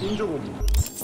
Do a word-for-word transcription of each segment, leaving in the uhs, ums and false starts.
인조고기.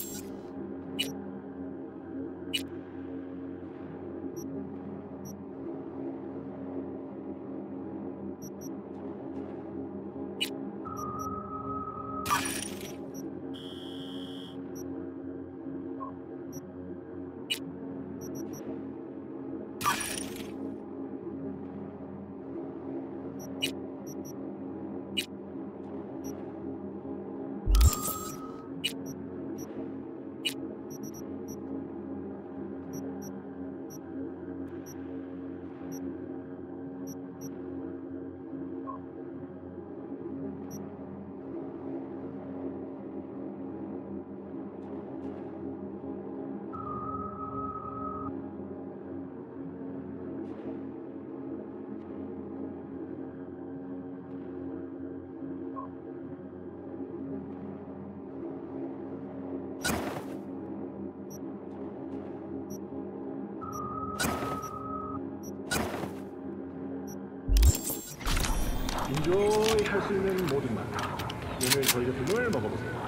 인조이 할 수 있는 모든 맛. 오늘 저희 제품을 먹어보세요.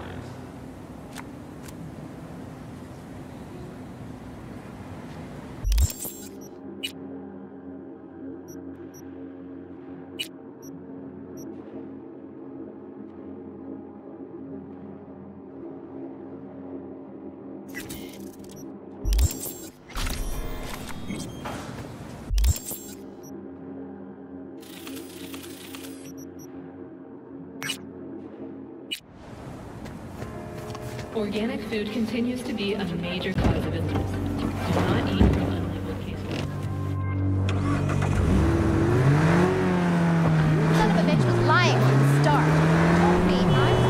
Organic food continues to be a major cause of illness. Do not eat from unlabeled cases. Son of a bitch was lying from the start. Told me I'm...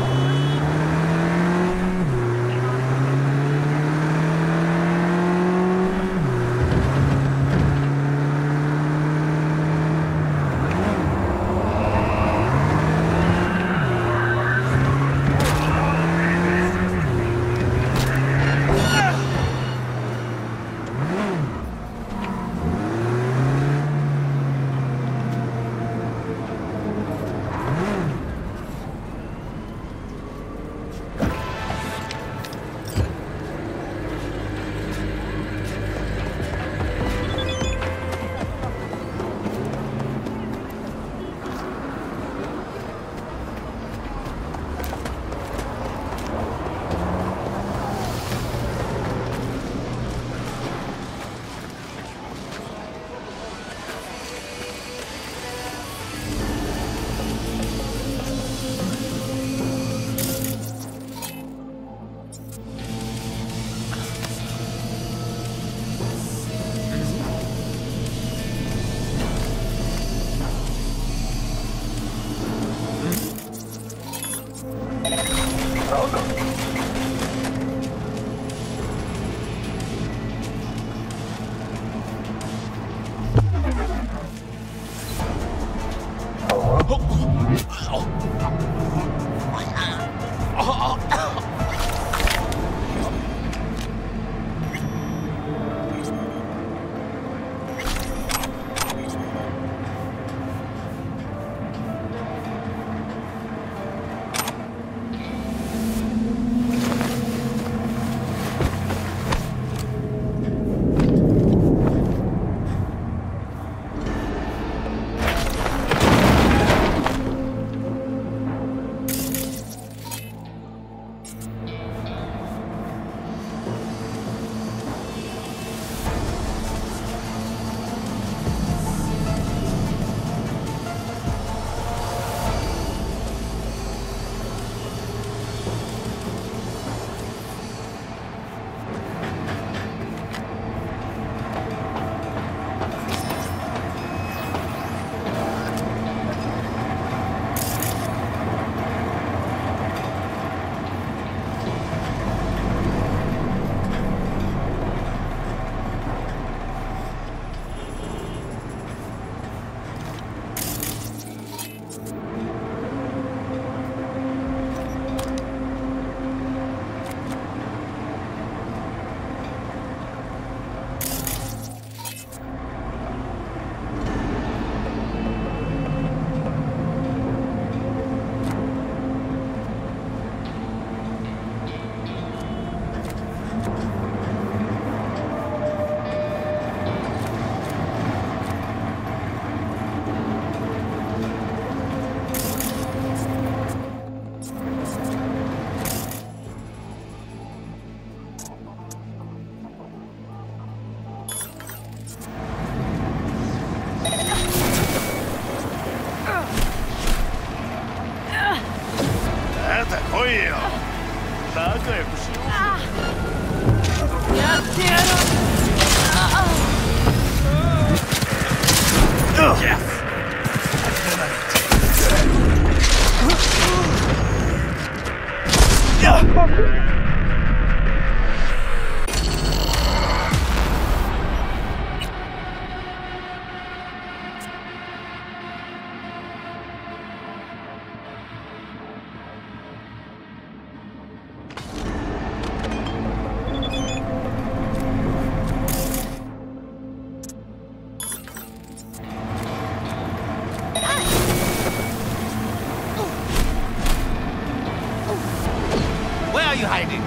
Where are you hiding?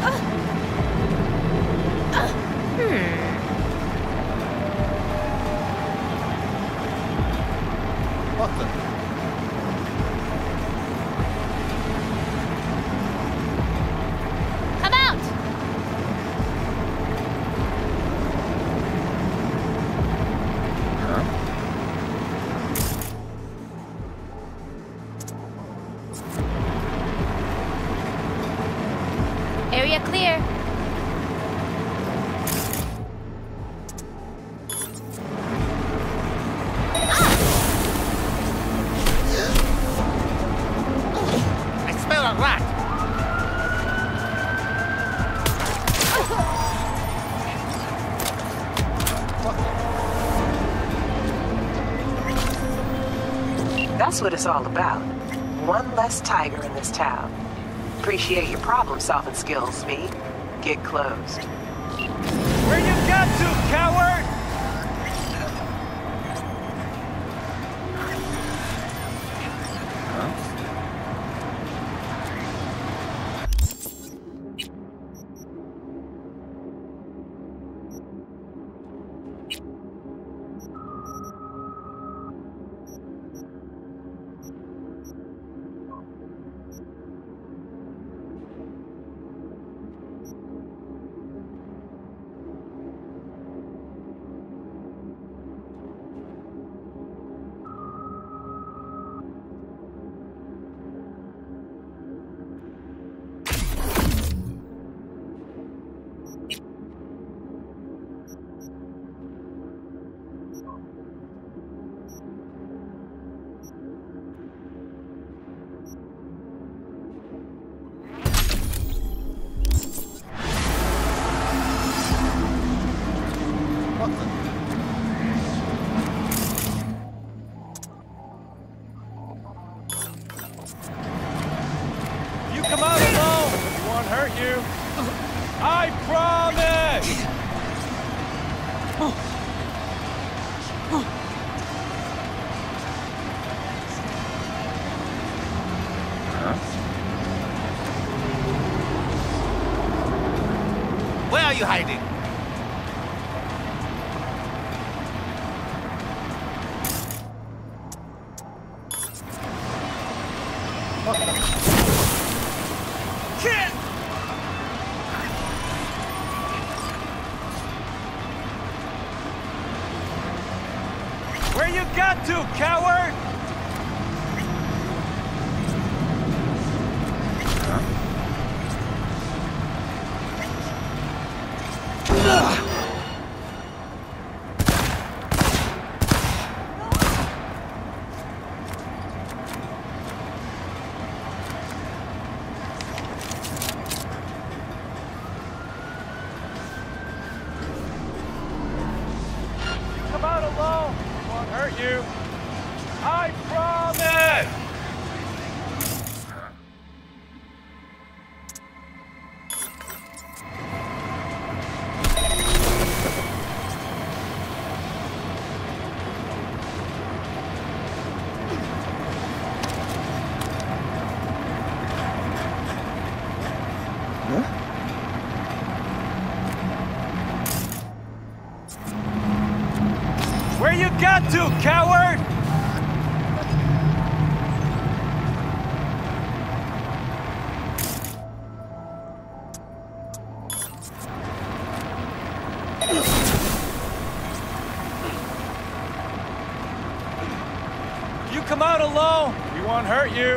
What the? Come out! Area clear. I smell a rat. That's what it's all about. One less tiger in this town. Appreciate your problem-solving skills, Speed. Get closed. Where you got to, coward? You come out alone. We won't hurt you. I promise. Where are you hiding? Where you got to, coward? Come out alone. We won't hurt you. I promise. Where you got to, coward? You come out alone. We won't hurt you.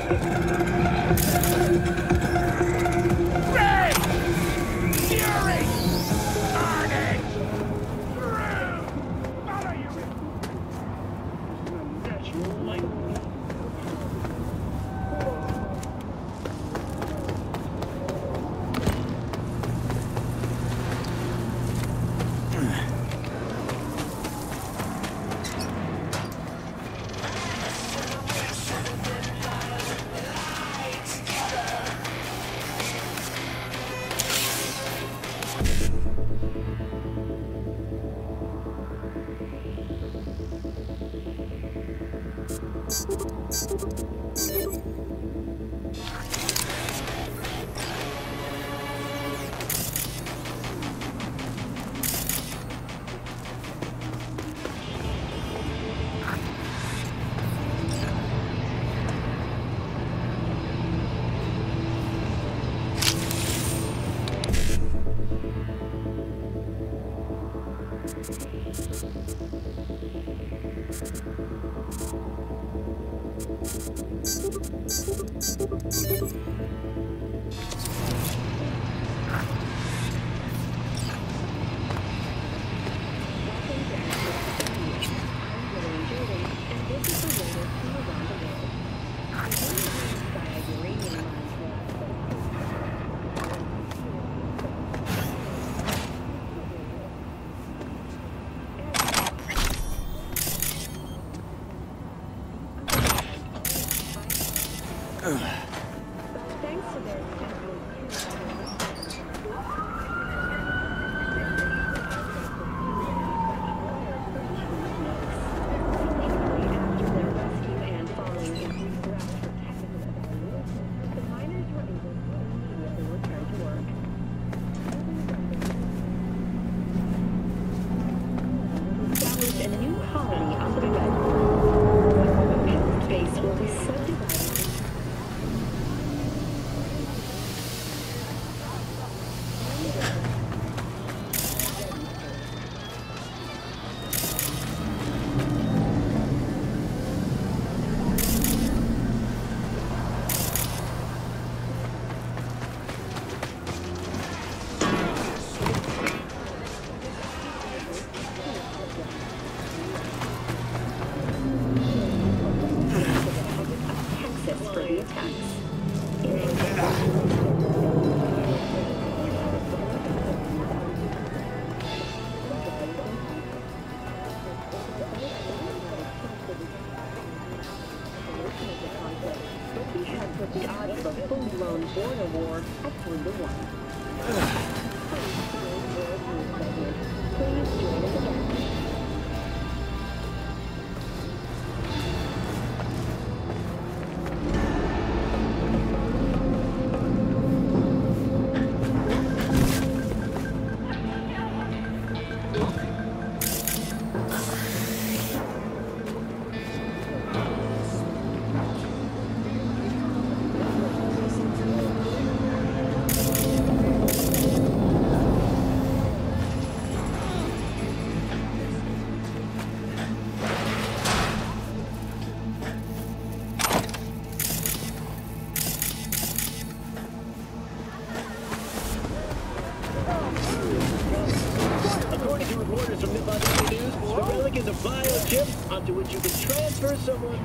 onto which you can transfer someone.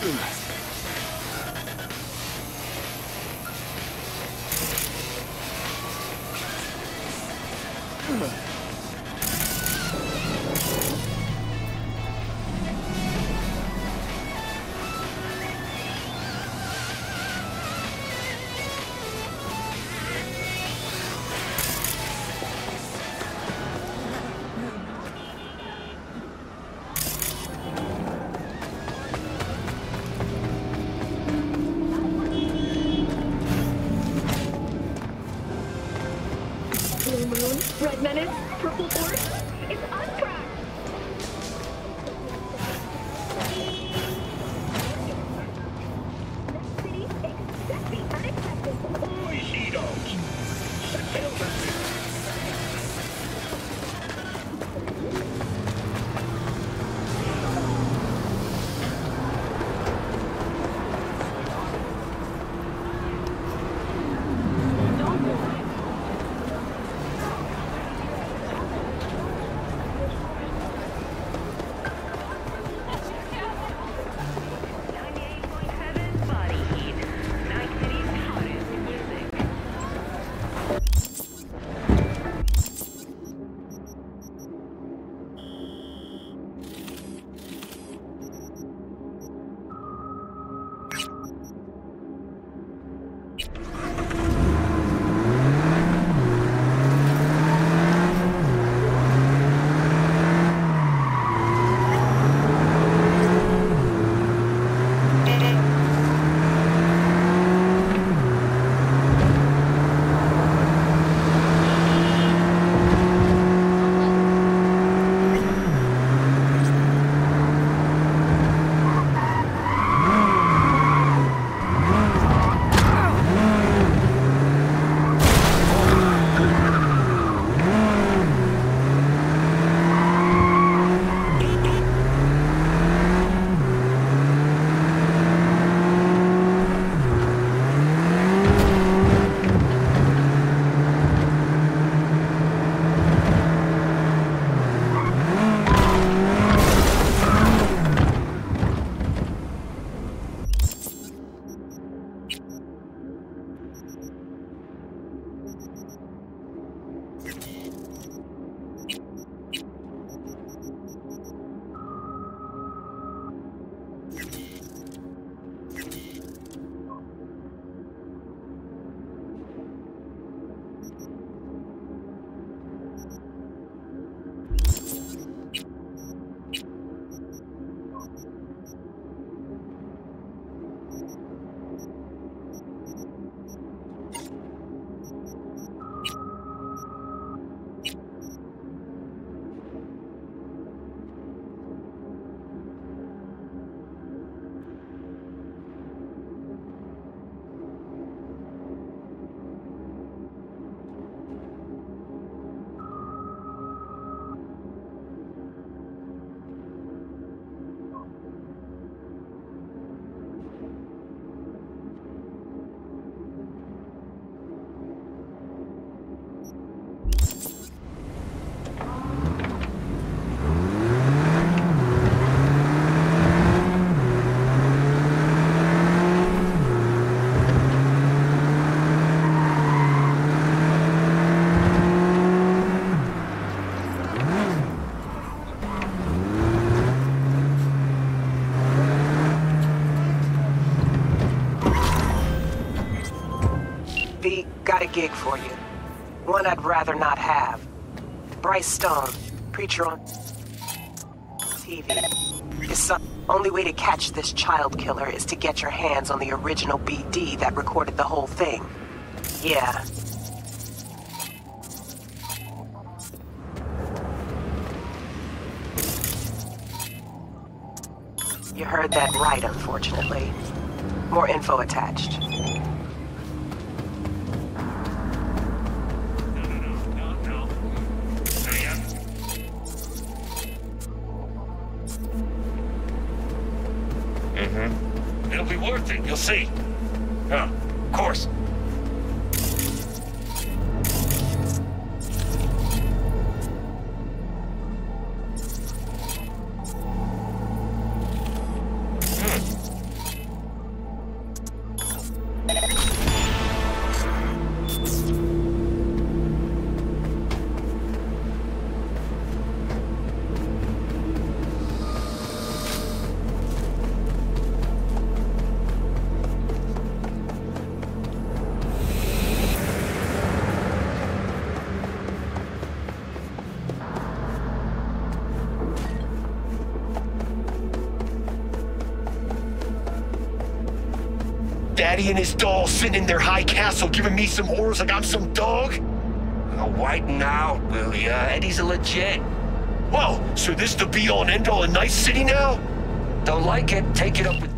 Blue Moon, Red Menace, Purple Force. It's on track. Next city, expect the unexpected. Boy, she-dogs. Settle down. ninety-eight point seven Body Heat. Night City's hottest music. V, got a gig for you. One I'd rather not have. Bryce Stone, preacher on T V. His son, only way to catch this child killer is to get your hands on the original B D that recorded the whole thing. Yeah. You heard that right, unfortunately. More info attached. Mm-hmm. It'll be worth it, you'll see. Yeah, of course. Hmm. Daddy and his doll sitting in their high castle giving me some orders like I'm some dog? Oh, widen out, will ya? Eddie's a legit. Whoa, so this the be-all and end-all of Night City now? Don't like it, take it up with...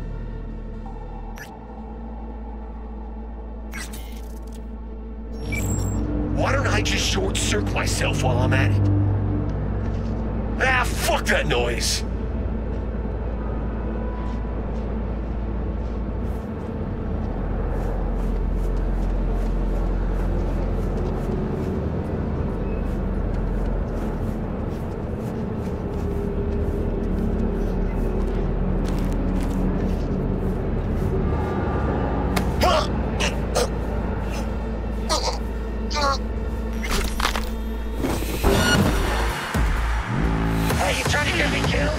Why don't I just short-circuit myself while I'm at it? Ah, fuck that noise! Hey, you trying to get me killed?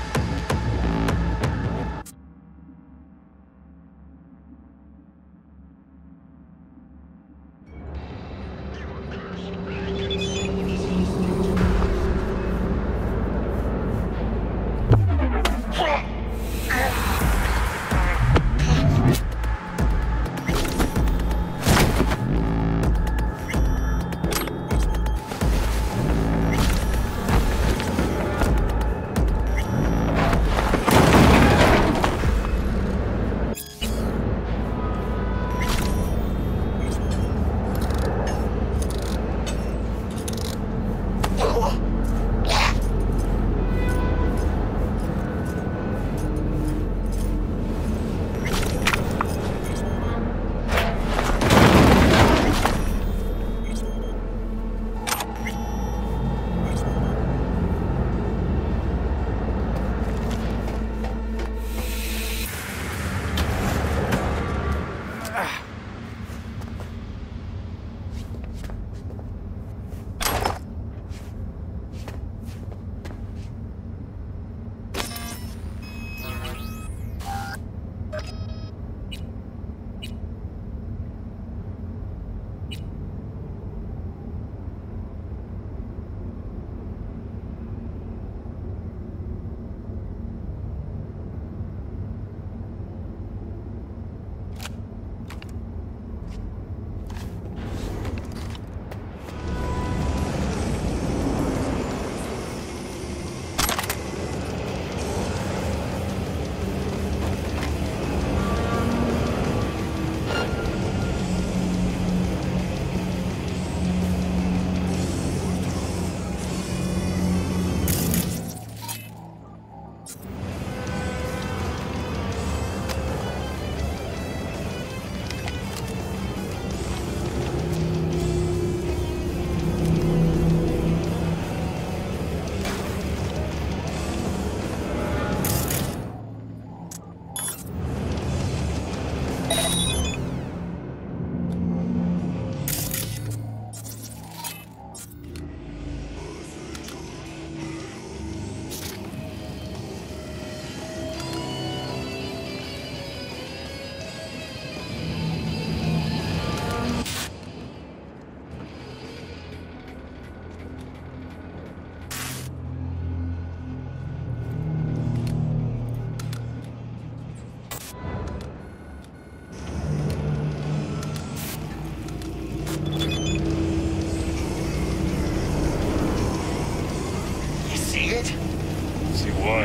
See what?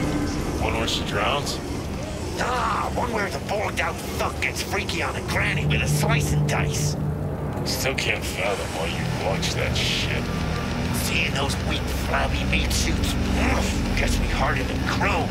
One where she drowns? Ah, one where the bored out fuck gets freaky on a granny with a slice and dice. Still can't fathom why you watch that shit. Seeing those weak, flabby meat suits ugh, gets me harder than chrome.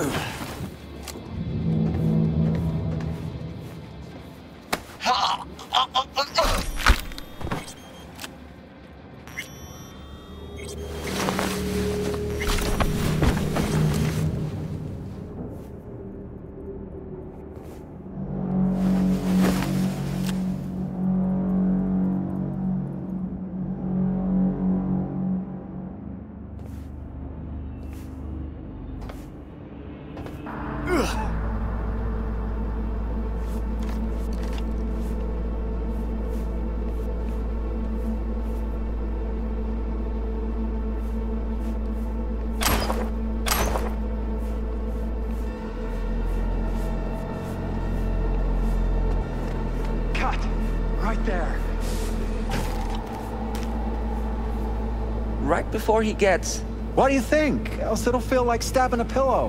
Right before he gets... What do you think? Else it'll feel like stabbing a pillow.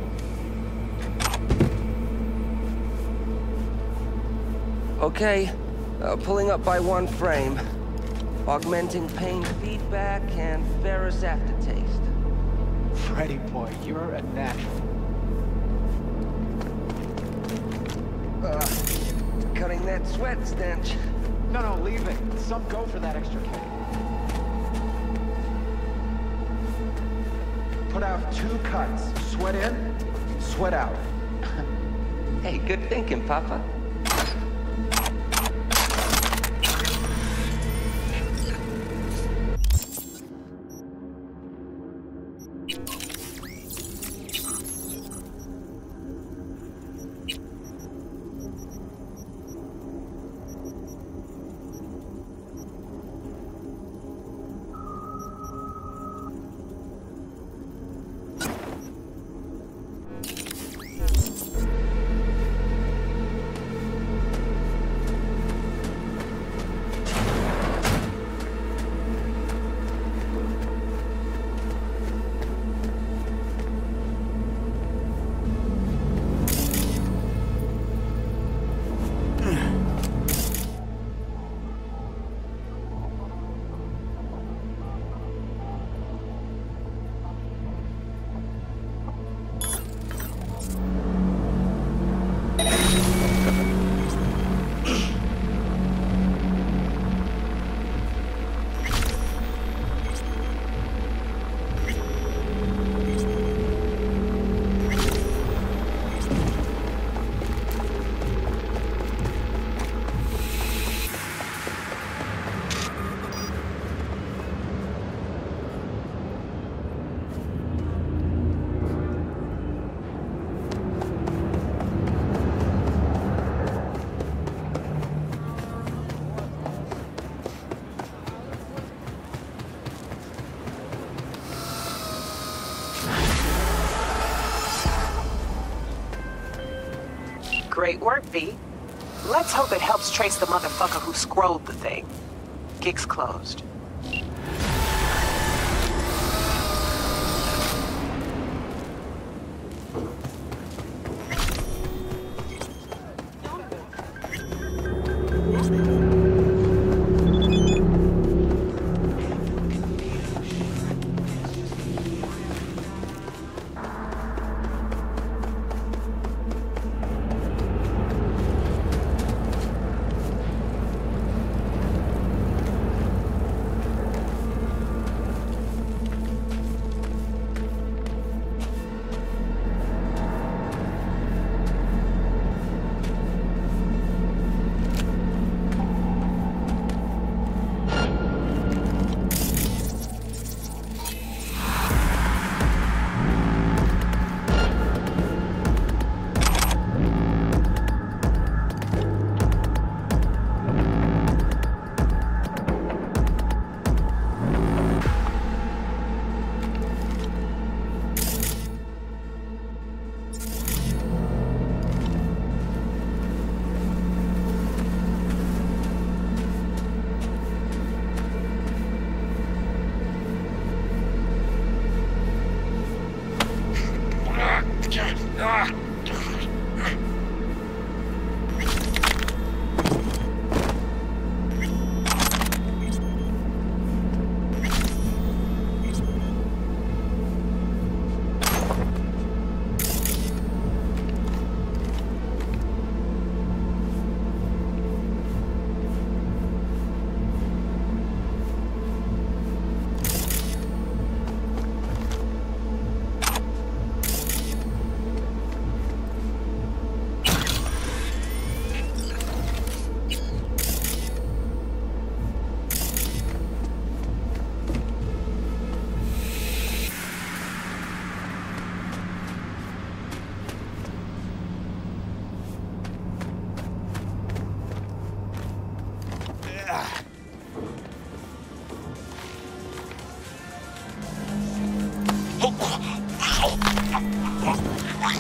Okay, uh, pulling up by one frame. Augmenting pain feedback and Ferris aftertaste. Freddy boy, you're a natural. Uh, cutting that sweat stench. No, no, leave it. Some go for that extra kick. Put out two cuts. Sweat in, sweat out. Hey, good thinking, Papa. Great work, V. Let's hope it helps trace the motherfucker who scrolled the thing. Gig's closed.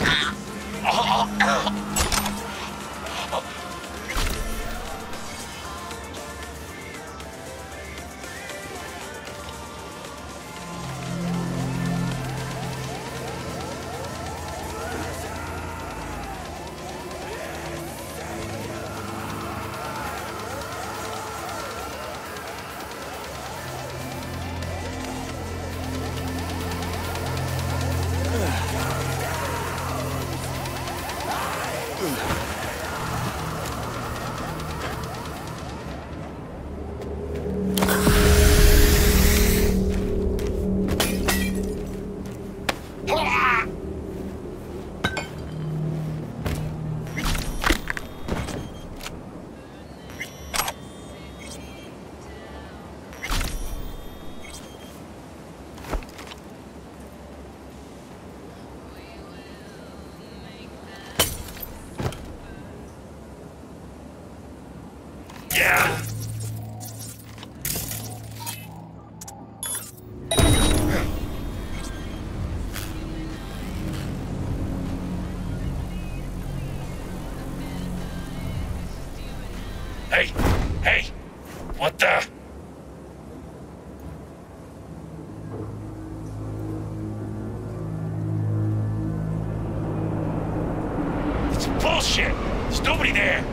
Hey, hey, what the? It's bullshit. There's nobody there.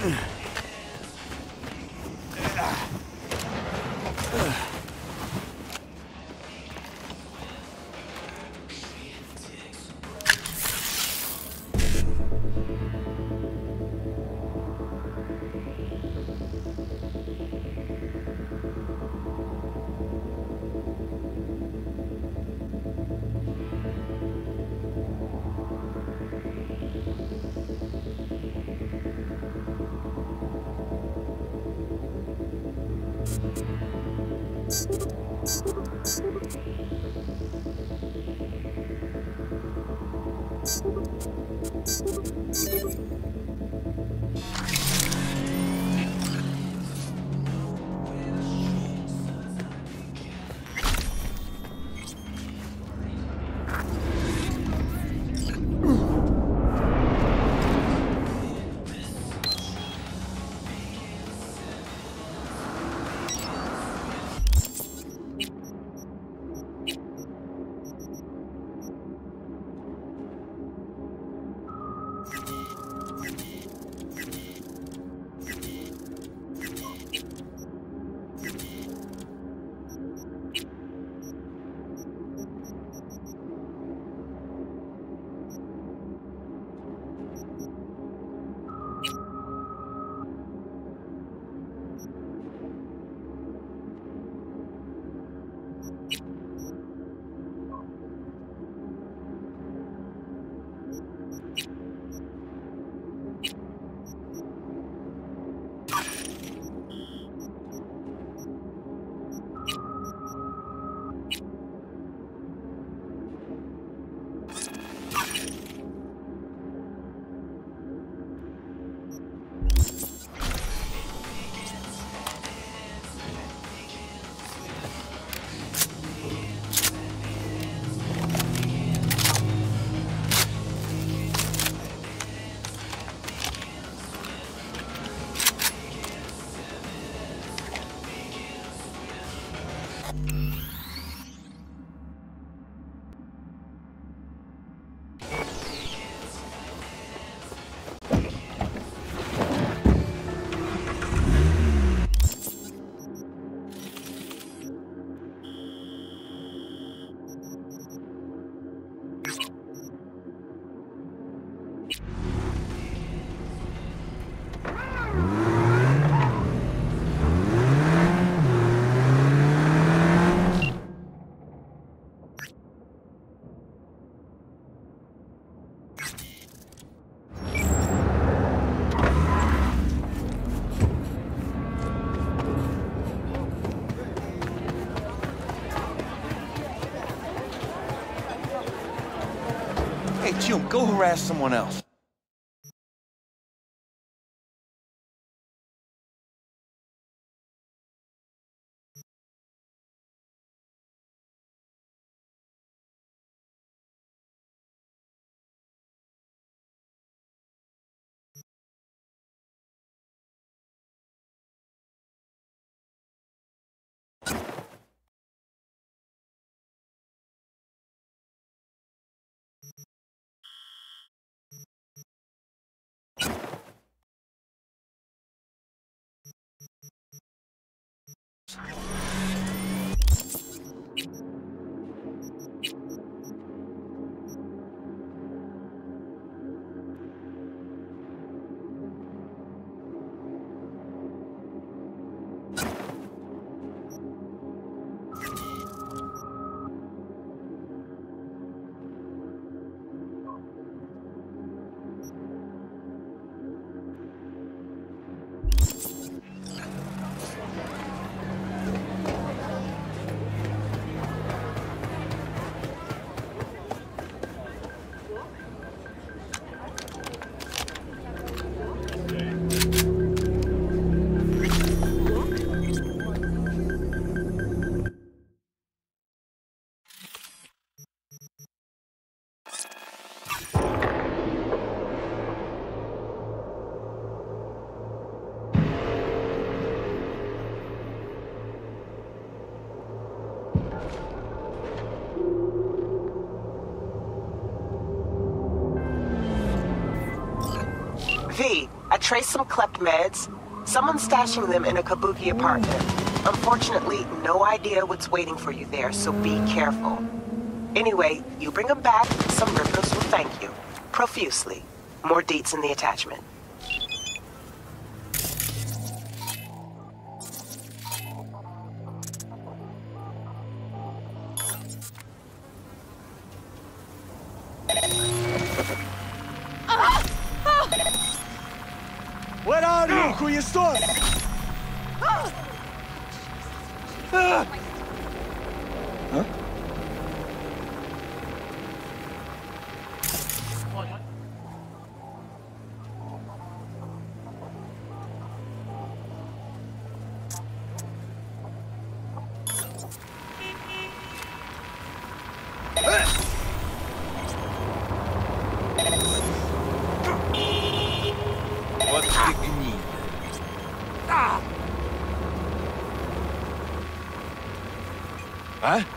Hey, June, go harass someone else. V, I traced some clept meds. Someone's stashing them in a Kabuki apartment. Unfortunately, no idea what's waiting for you there, so be careful. Anyway, you bring them back, some rippers will thank you. Profusely. More deets in the attachment. Where are you, Kuyastos? Huh? Вот ты гнида. А?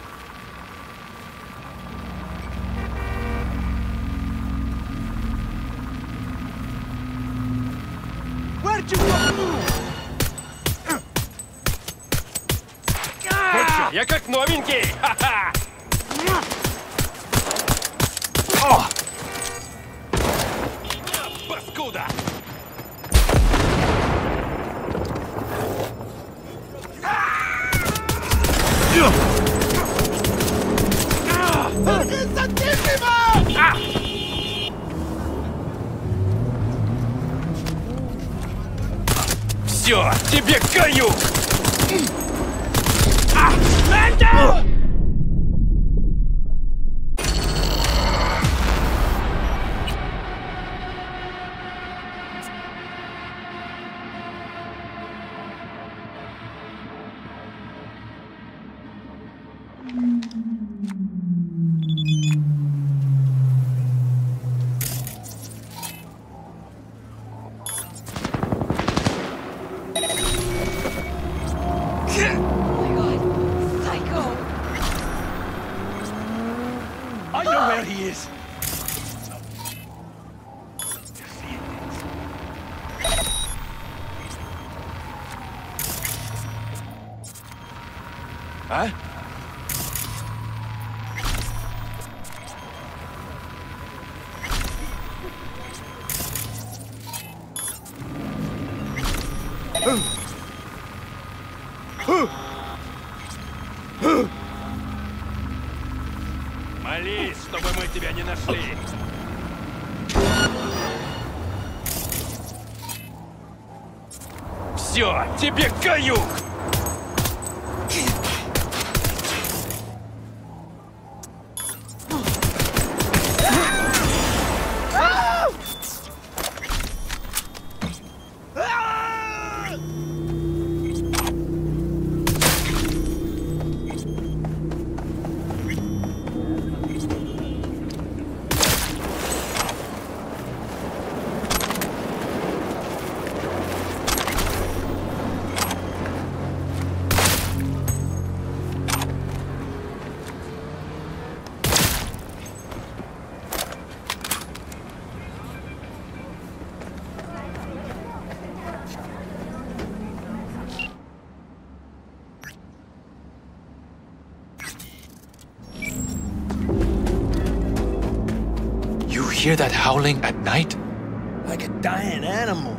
Where'd you go? Я как новенький! Ха-ха! О! Паскуда! Все, тебе каюк! I know where he is. Huh? Молись, чтобы мы тебя не нашли. Все, тебе каюк! You hear that howling at night? Like a dying animal.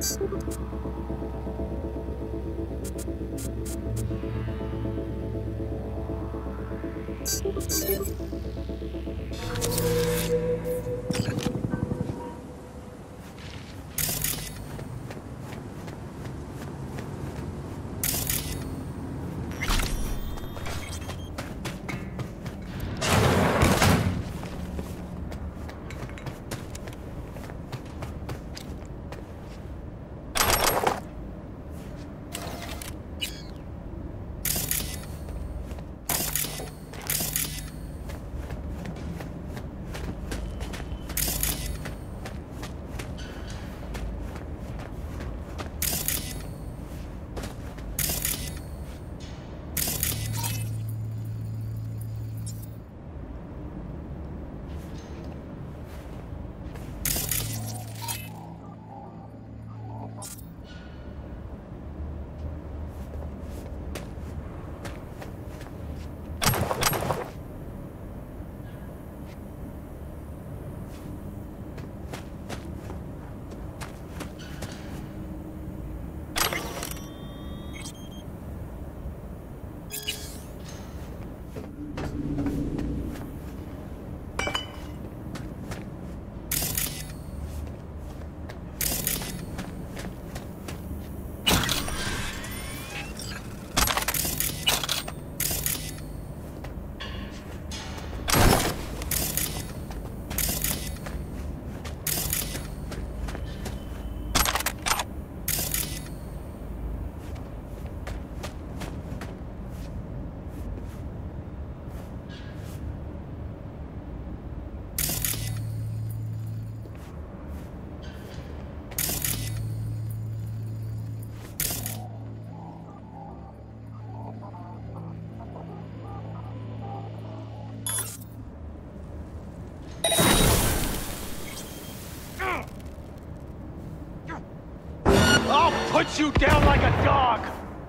Put you down like a dog!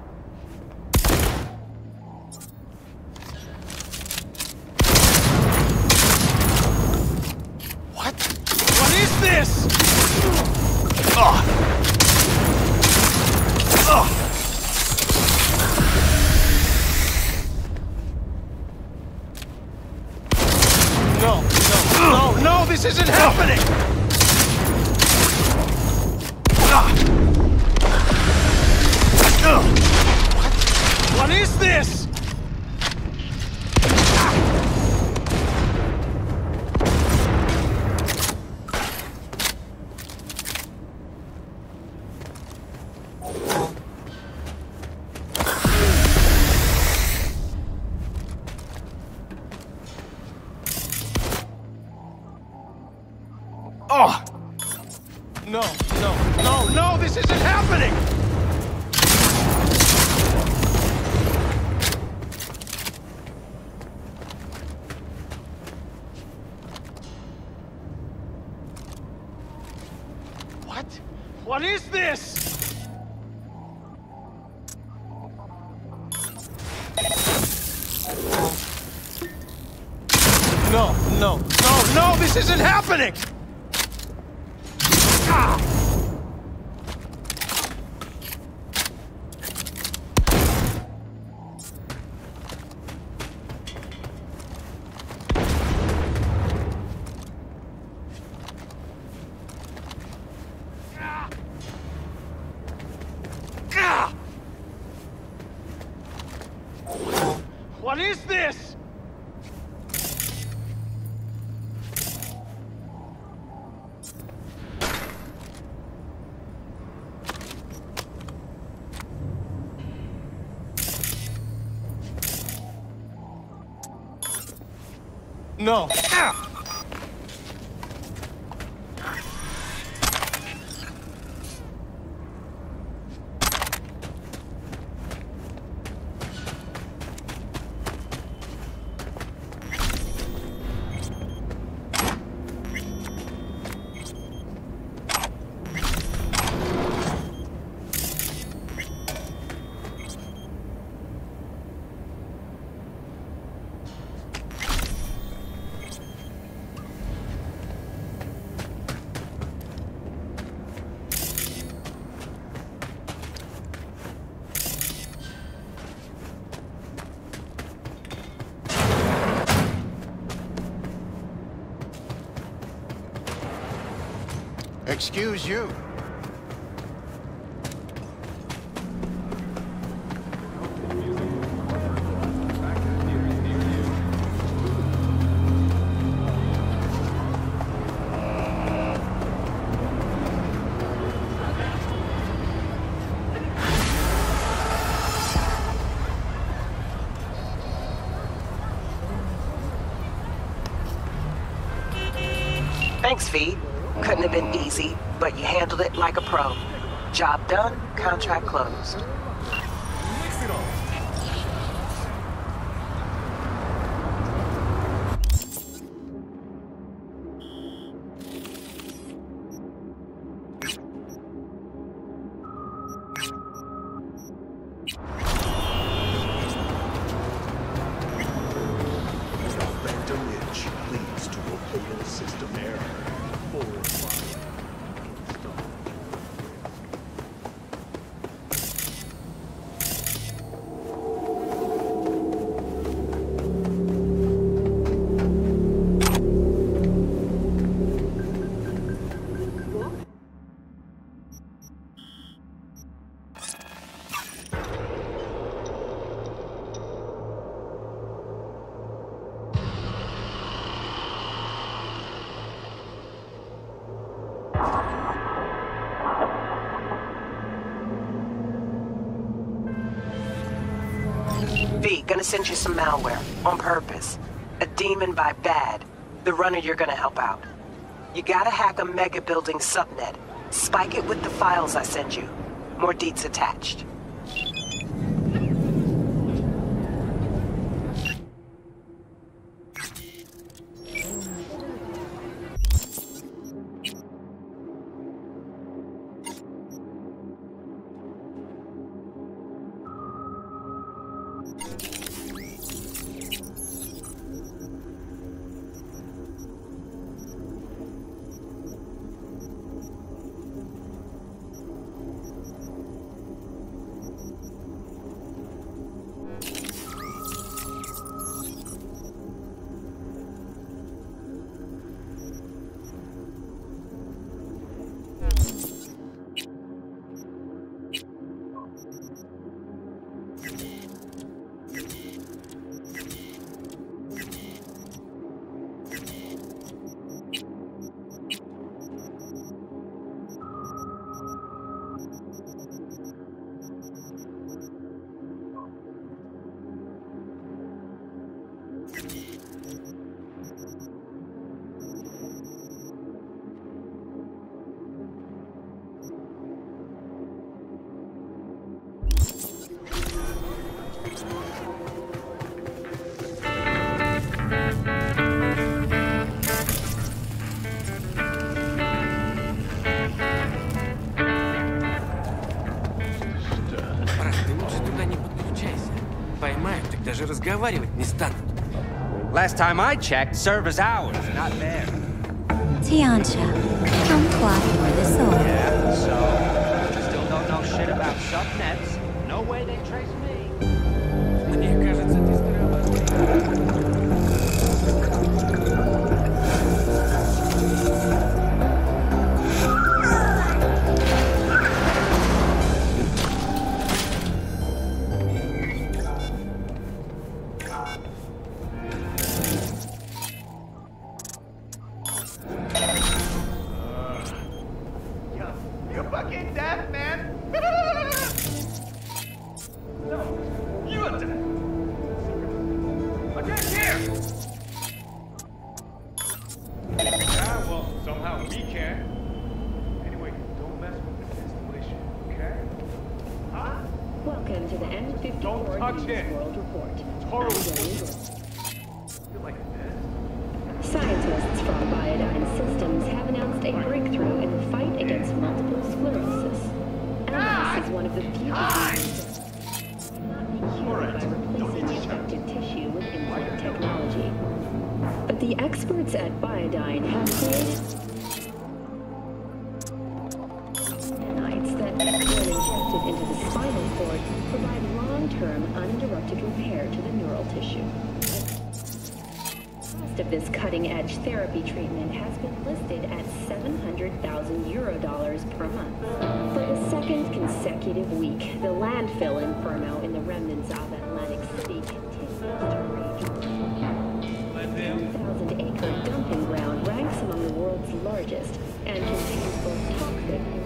What? What is this? Ugh! Ugh! No, no, no, no, this isn't happening! What? What is this? Oh! No, no, no, no, this isn't happening! What? What is this? No, no, no, no, this isn't happening! Ah! What is this? No. Ah! Excuse you. Thanks, V. Couldn't have been easy, but you handled it like a pro. Job done, contract closed. Mix it all. Phantom Ridge leads to a fatal system error. Forward fire installed. V, gonna send you some malware, on purpose. A demon by bad. The runner you're gonna help out. You gotta hack a mega building subnet. Spike it with the files I send you. More deets attached. Даже разговаривать не станут. Last time I checked, server's hours, not there. Tiancha, come clock the soul. Yeah, so? Still don't know shit about subnets. No way they trace me. Мне кажется, ты здорова. Welcome to the M fifty-four News World Report. I'm Jenny Brooks. Scientists from Biodyne Systems have announced a breakthrough in the fight against multiple sclerosis. M S is one of the few diseases that cannot be cured by replacing infected tissue with implant technology. But the experts at Biodyne have created nanites that, when injected into the spinal cord, provide long-term uninterrupted repair to the neural tissue. first of this cutting-edge therapy treatment has been listed at seven hundred thousand euro dollars per month. For the second consecutive week, the landfill inferno in the remnants of Atlantic City continues to rage. The one thousand acre dumping ground ranks among the world's largest and contains both toxic and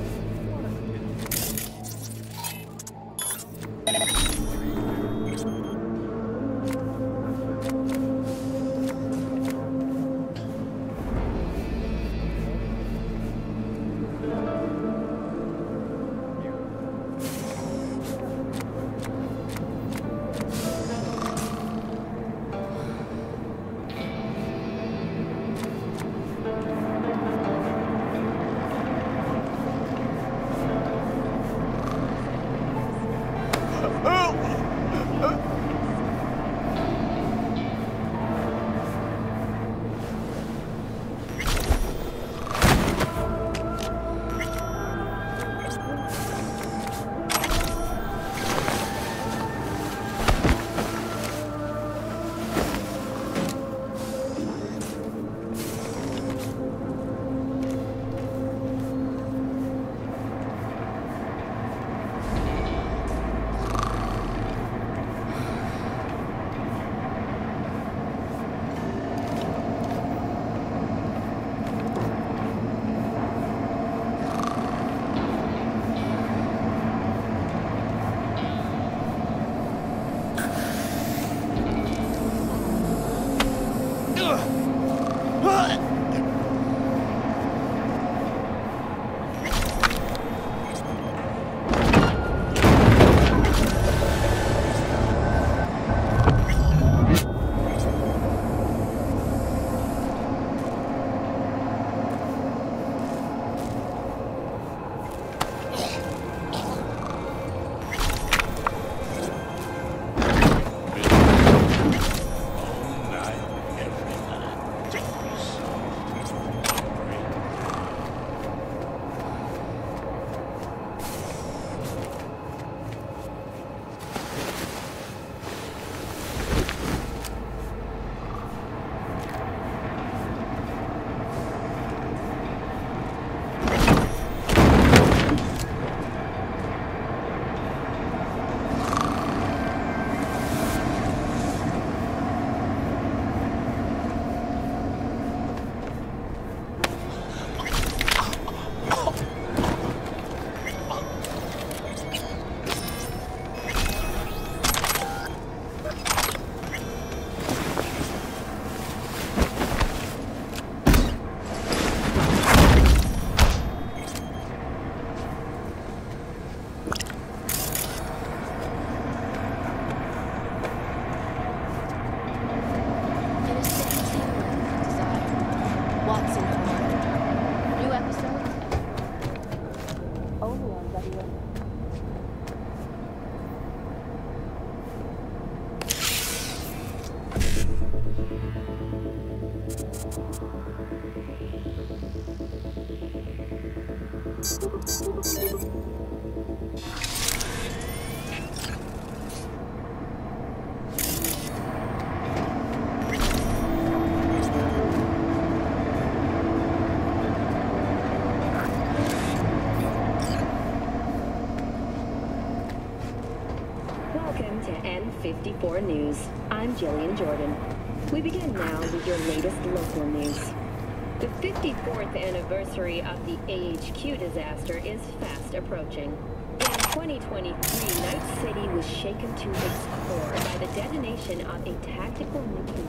fifty-four News. I'm Jillian Jordan. We begin now with your latest local news. The fifty-fourth anniversary of the A H Q disaster is fast approaching. In twenty twenty-three, Night City was shaken to its core by the detonation of a tactical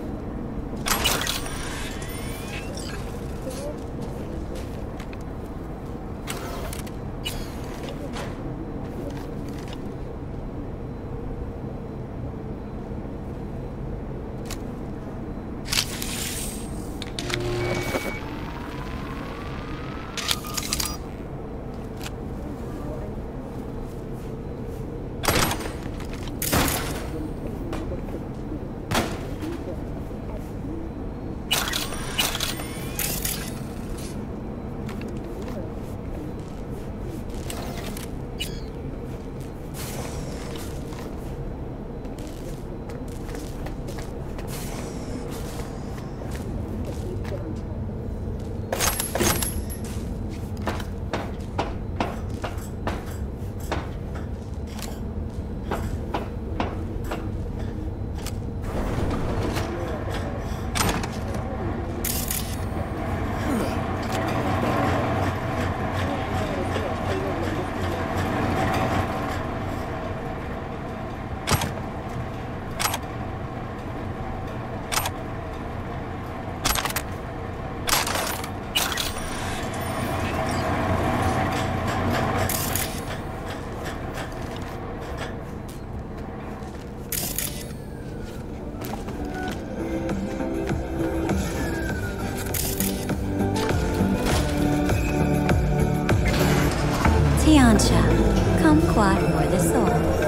nuclear. Tiancha, kumquat for the soul.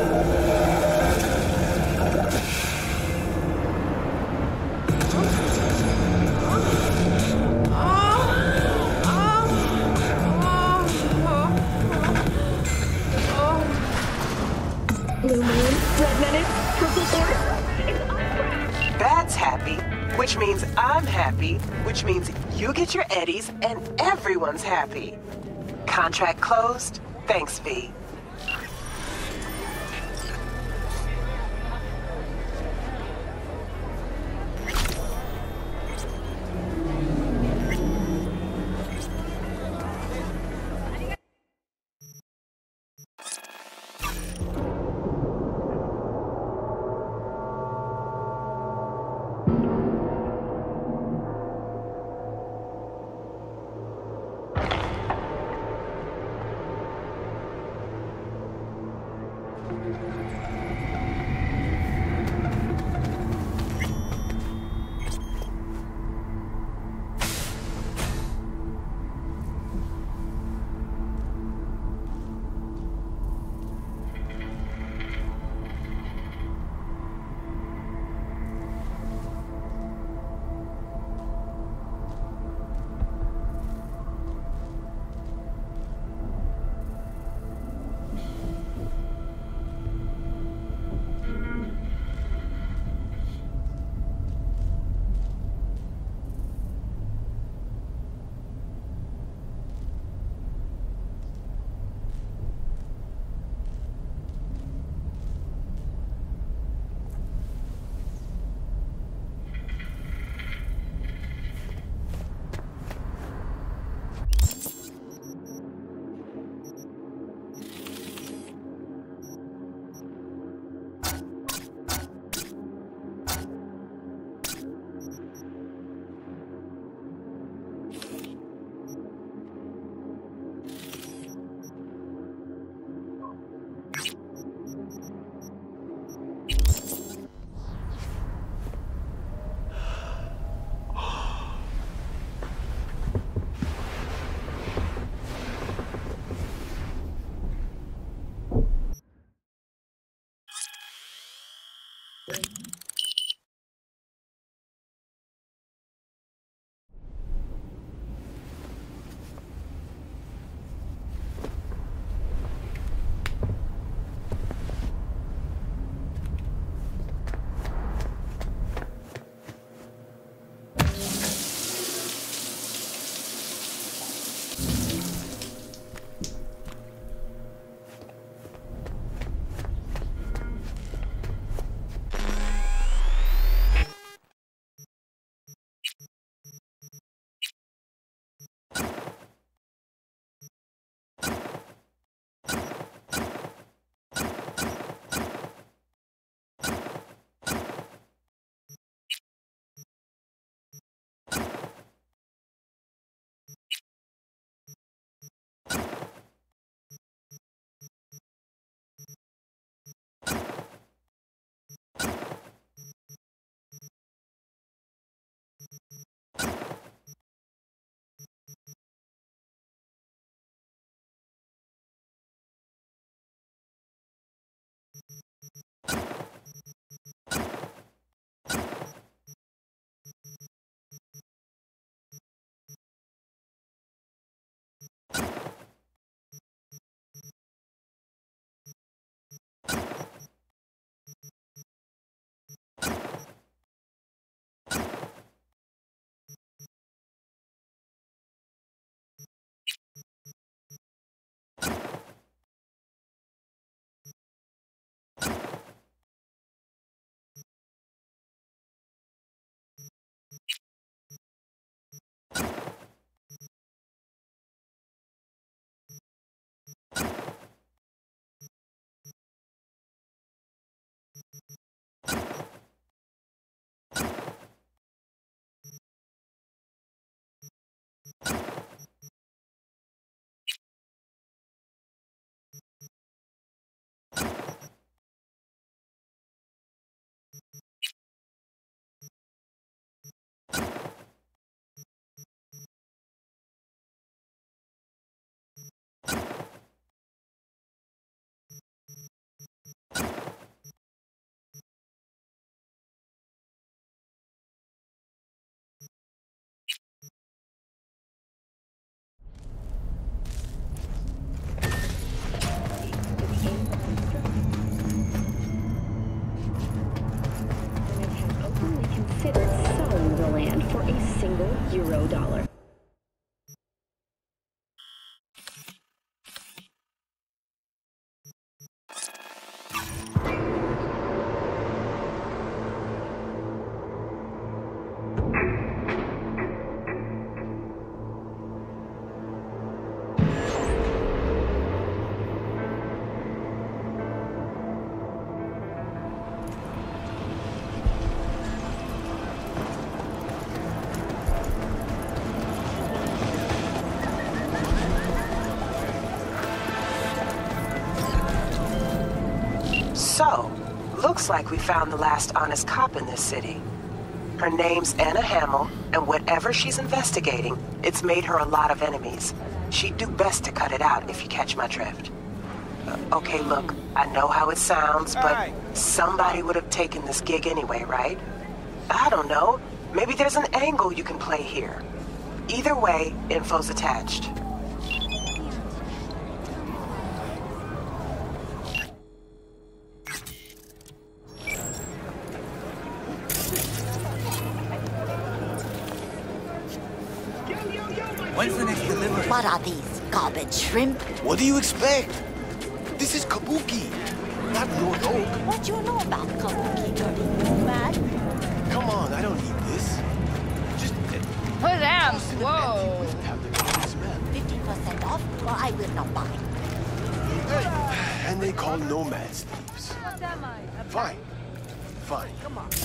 Blue moon, red menace, purple force. It's unwrapped. That's happy, which means I'm happy, which means you get your eddies and everyone's happy. Contract closed. Thanks, V. single euro dollar. So, looks like we found the last honest cop in this city. Her name's Anna Hamill, and whatever she's investigating, it's made her a lot of enemies. She'd do best to cut it out, if you catch my drift. Uh, okay, look, I know how it sounds, but Hey. somebody would have taken this gig anyway, right? I don't know. Maybe there's an angle you can play here. Either way, info's attached. When's the next delivery? What are these? Garbage shrimp? What do you expect? This is Kabuki, not North Oak. What do you know about Kabuki, dirty nomad? Come on, I don't need this. Just Put down. Whoa. fifty percent off, or I will not buy. and they call nomads thieves. Fine, fine. Come on.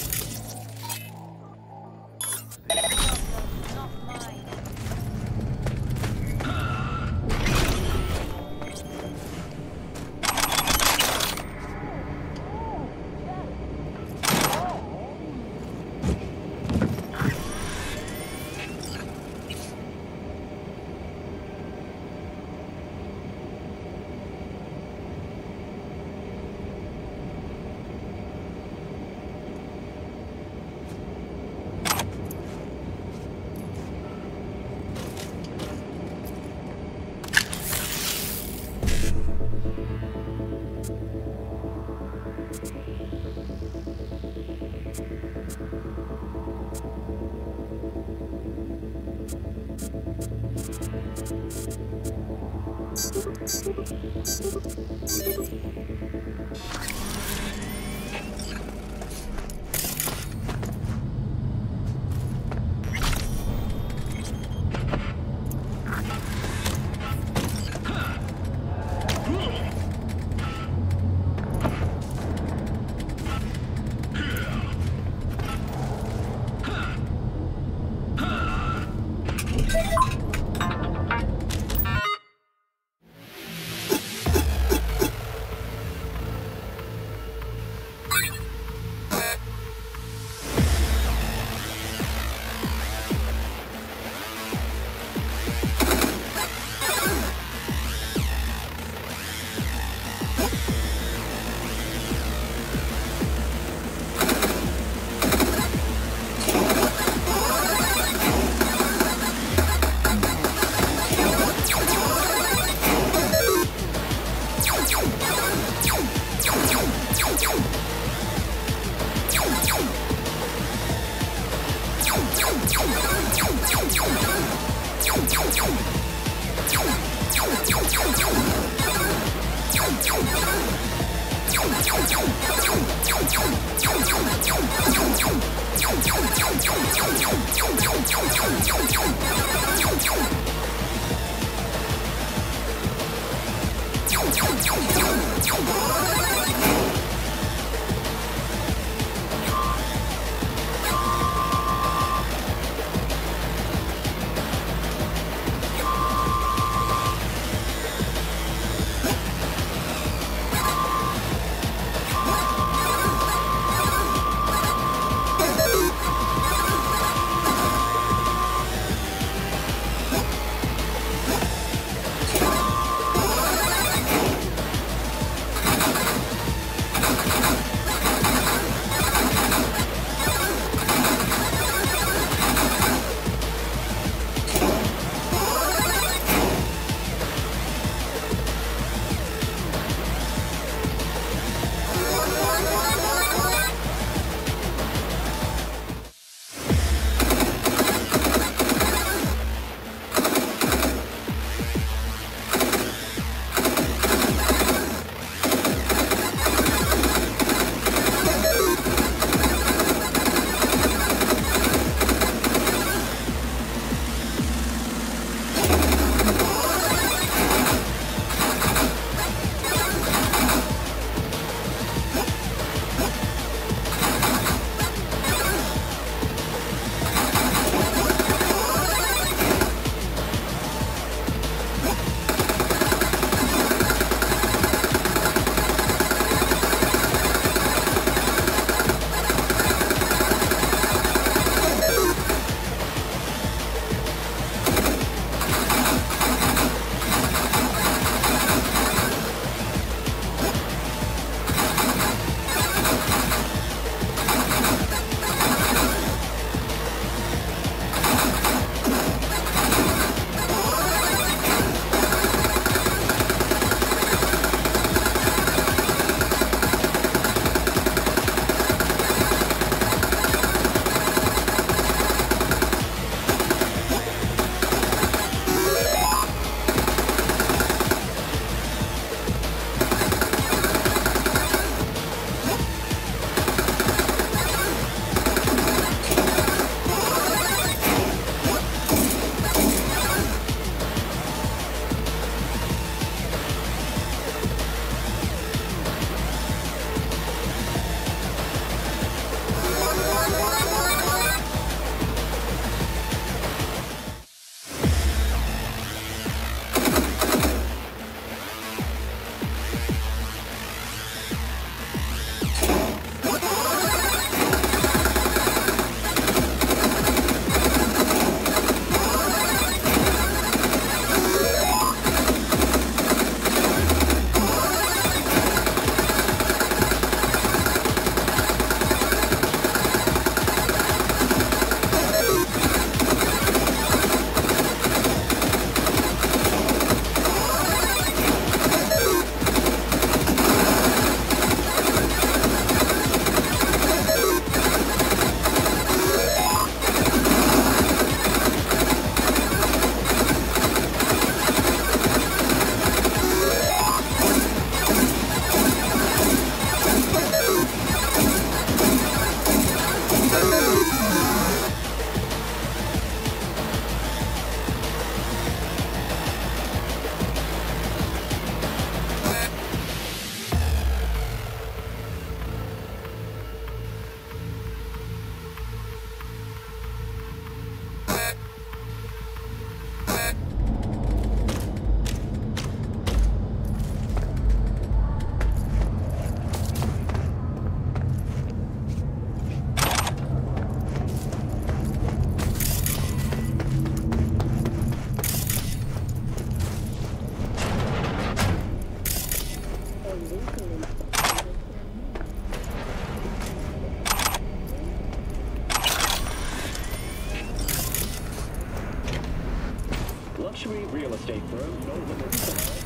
Luxury real estate firm known for their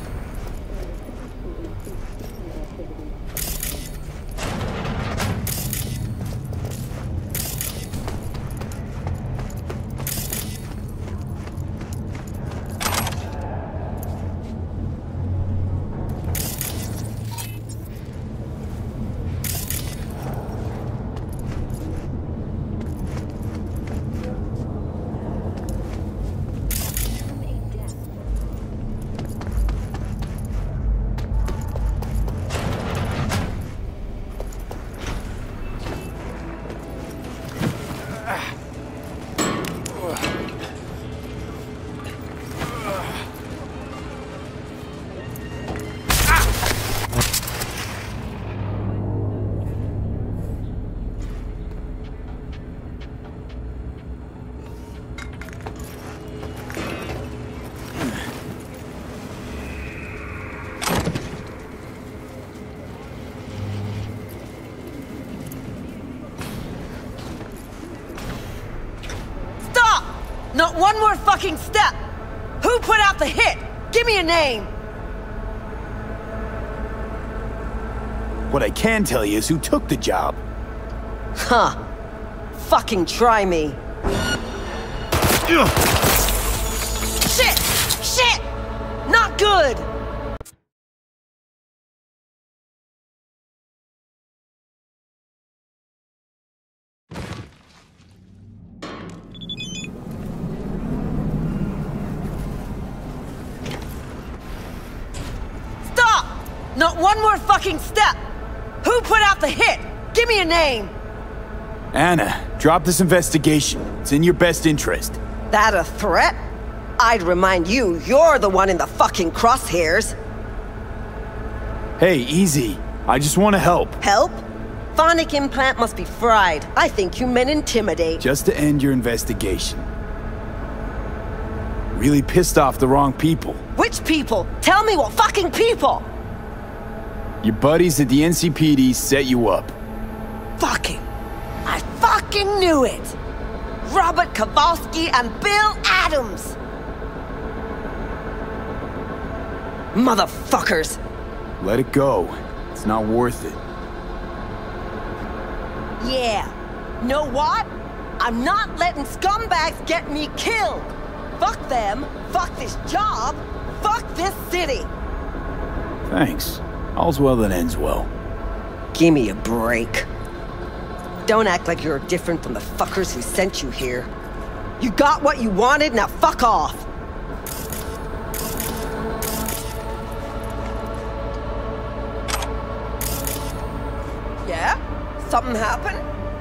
Not one more fucking step! Who put out the hit? Give me a name! What I can tell you is who took the job. Huh. Fucking try me. Ugh. Shit! Shit! Not good! Not one more fucking step! Who put out the hit? Give me a name! Anna, drop this investigation. It's in your best interest. That a threat? I'd remind you, you're the one in the fucking crosshairs. Hey, easy. I just want to help. Help? Phonic implant must be fried. I think you meant intimidate. Just to end your investigation. Really pissed off the wrong people. Which people? Tell me what fucking people! Your buddies at the N C P D set you up. Fucking... I fucking knew it! Robert Kowalski and Bill Adams! Motherfuckers! Let it go. It's not worth it. Yeah. Know what? I'm not letting scumbags get me killed! Fuck them, fuck this job, fuck this city! Thanks. All's well that ends well. Give me a break. Don't act like you're different from the fuckers who sent you here. You got what you wanted, now fuck off! Yeah? Something happened?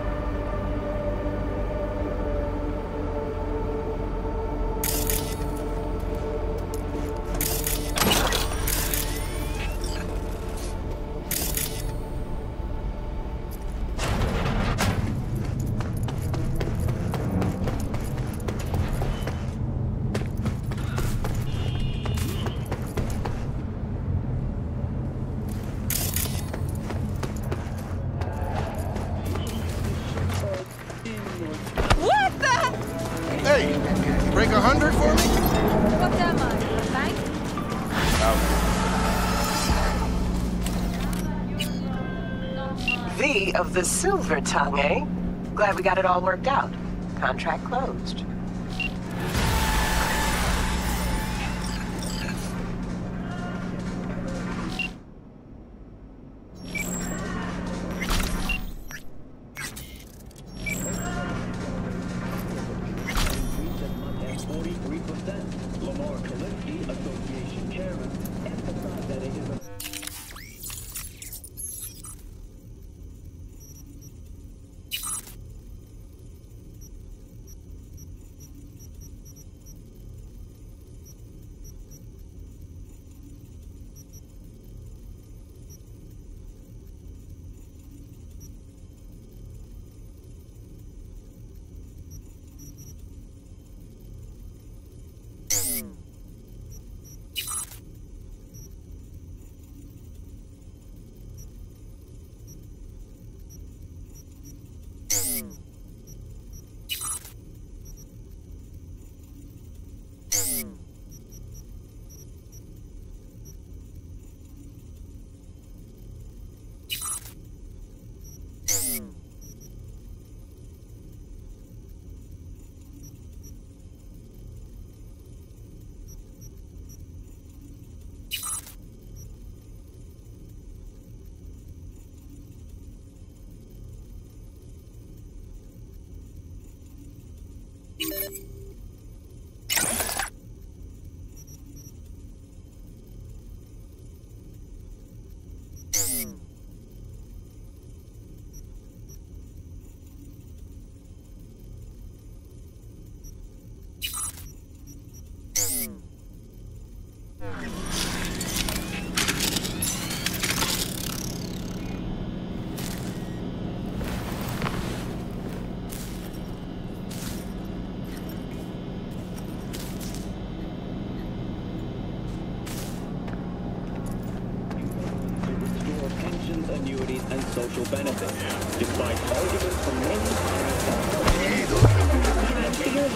V of the Silver Tongue, eh? Glad we got it all worked out. Contract closed.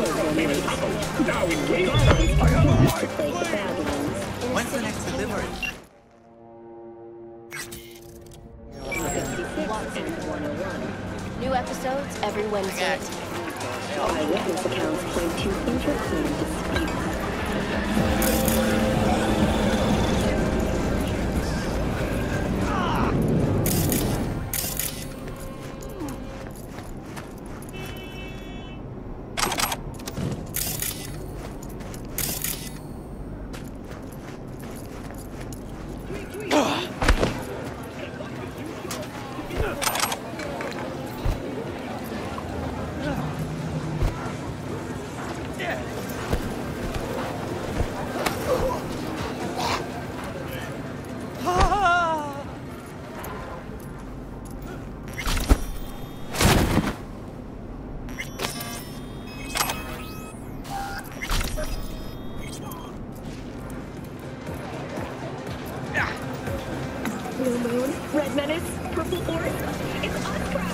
When's the next delivery? New episodes every Wednesday. Eyewitness accounts point to interclan disputes. Blue moon, red menace, purple orb. It's Oscar.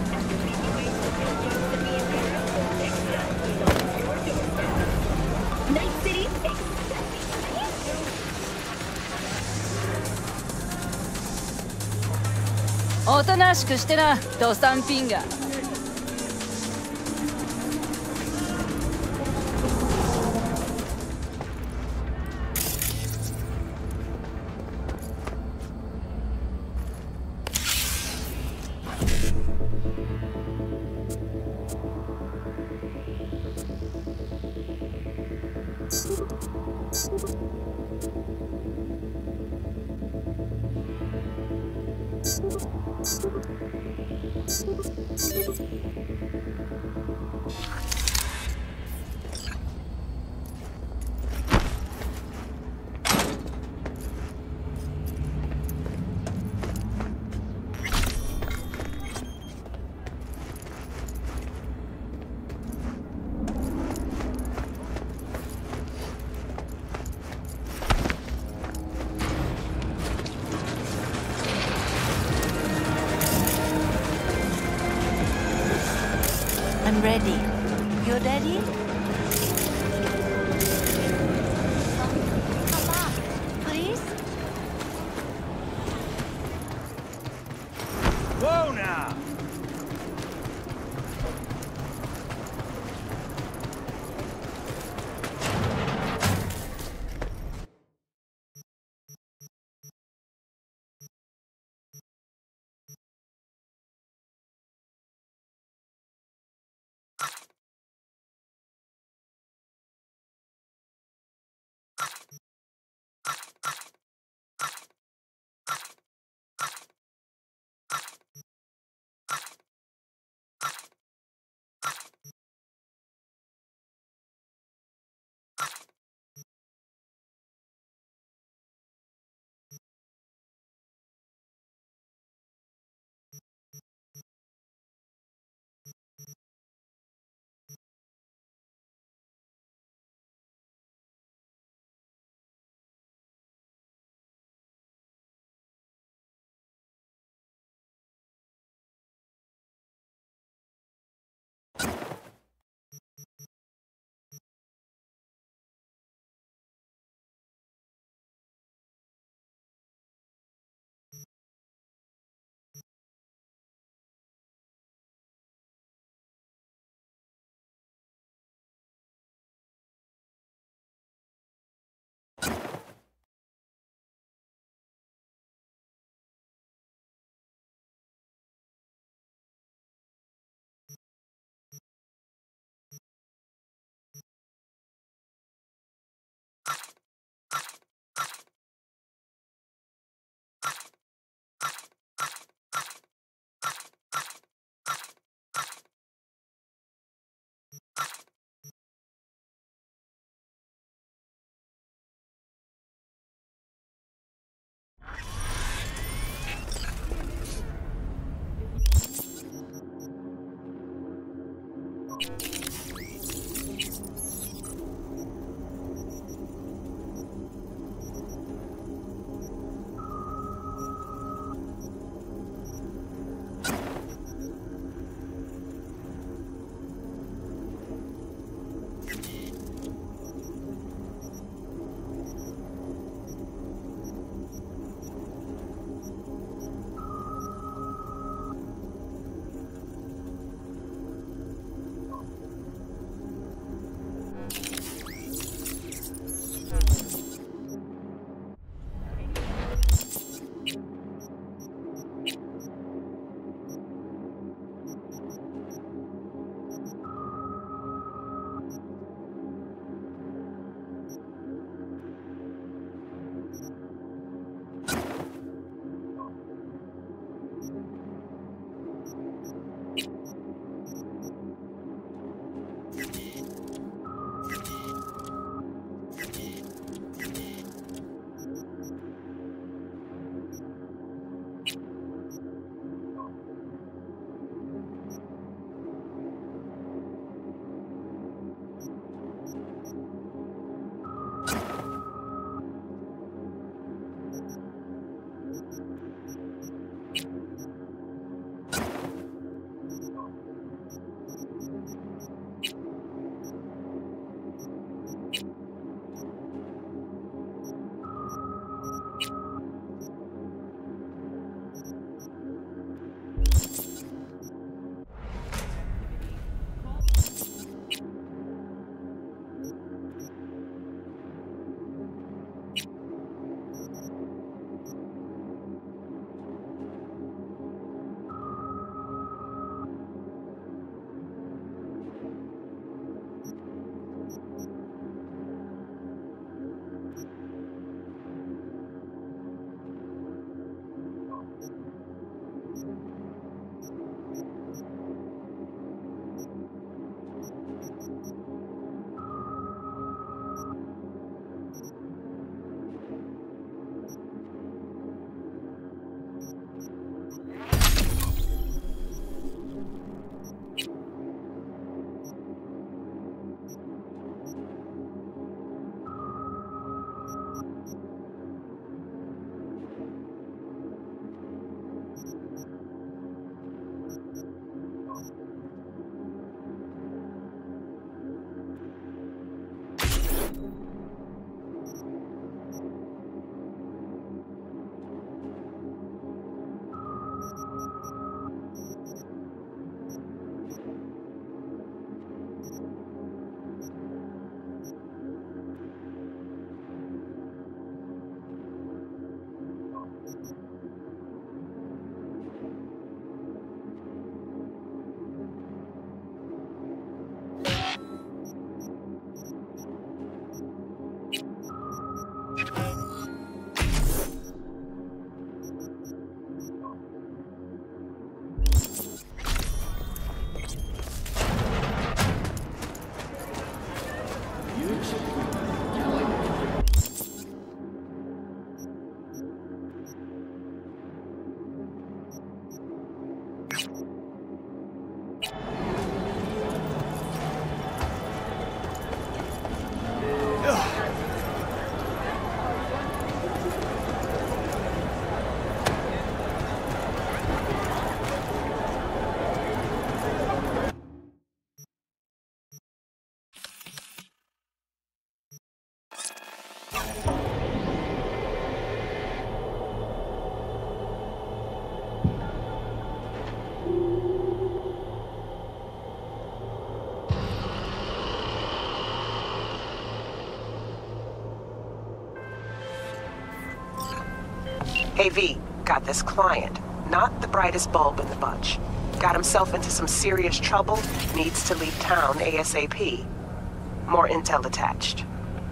Night City. おとなしくしてな、ドサンピンガ。 I'm ready. You ready? Papa, please? Whoa now! Hey V, got this client. Not the brightest bulb in the bunch. Got himself into some serious trouble, needs to leave town ASAP. More intel attached.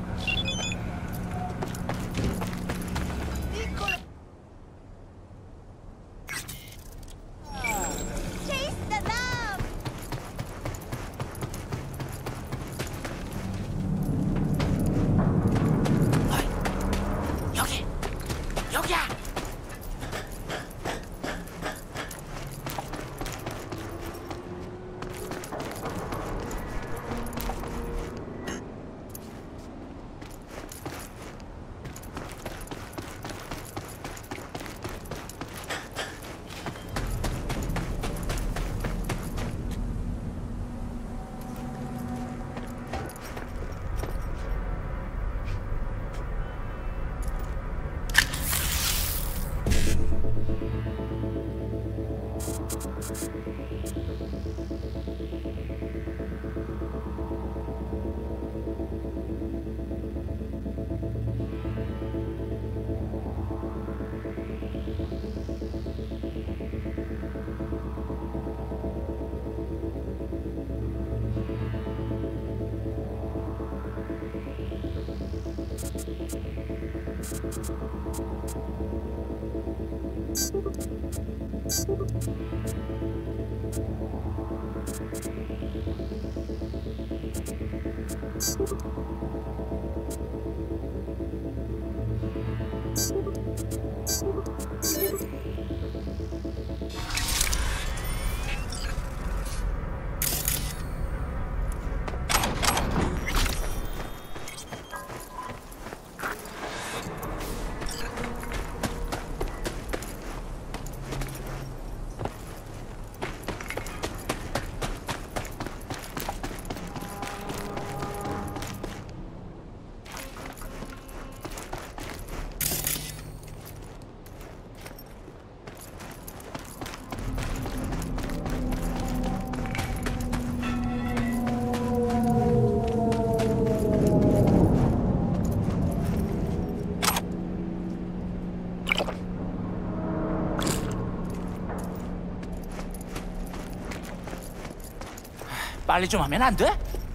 빨리 좀 하면 안 돼?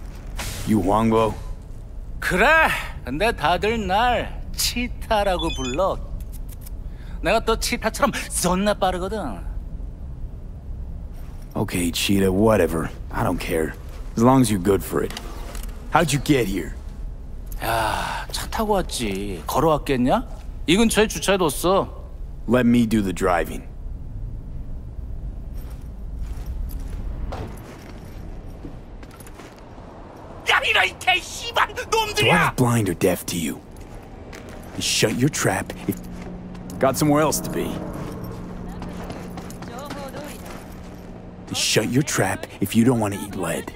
You Huangbo? 그래. 근데 다들 날 치타라고 불러. 내가 또 치타처럼 존나 빠르거든. Okay, Cheetah, whatever. I don't care. As long as you're good for it. How'd you get here? 야, 차 타고 왔지. 걸어왔겠냐? 이 근처에 주차해뒀어. Let me do the driving. Do I look blind or deaf to you? Shut your trap if... Got somewhere else to be. Shut your trap if you don't want to eat lead.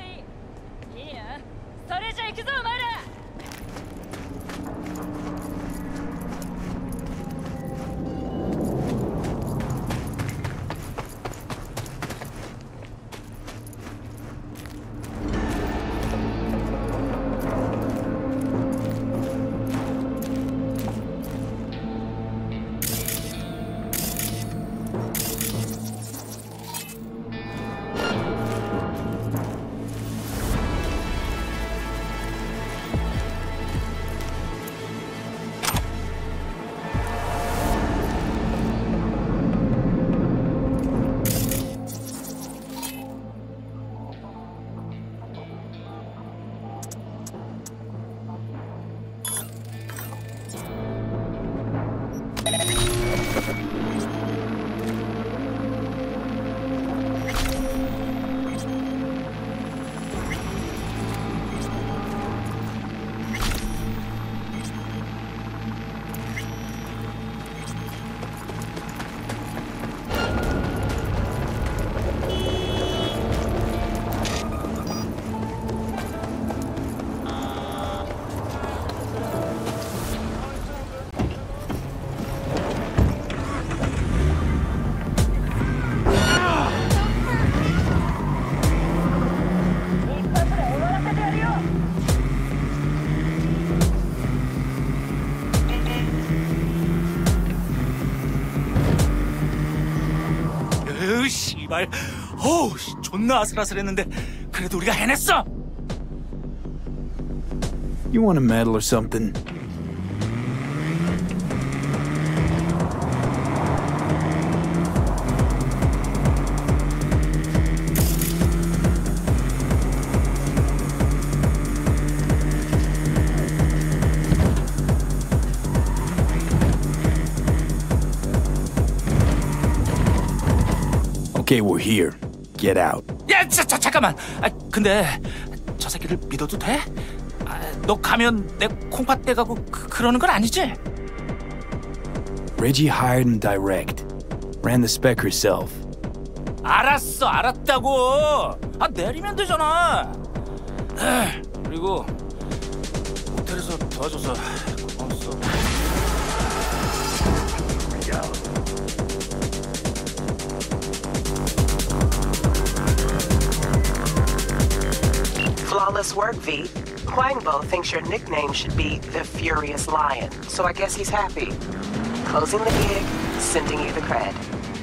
제발. 어우, 씨, 존나 아슬아슬했는데 그래도 우리가 해냈어. You want a medal or something? Okay, we're here. Get out. 야, 자, 자, 잠깐만. 아, 근데 저 새끼를 믿어도 돼? 아, 너 가면 내 콩팥 떼가고 그, 그러는 건 아니지? Reggie hired him direct. Ran the spec herself. 알았어, 알았다고. 아, 내리면 되잖아. 에, 그리고 호텔에서 도와줘서 고마웠어. Flawless work, V. Quangbo thinks your nickname should be the Furious Lion, so I guess he's happy. Closing the gig, sending you the cred.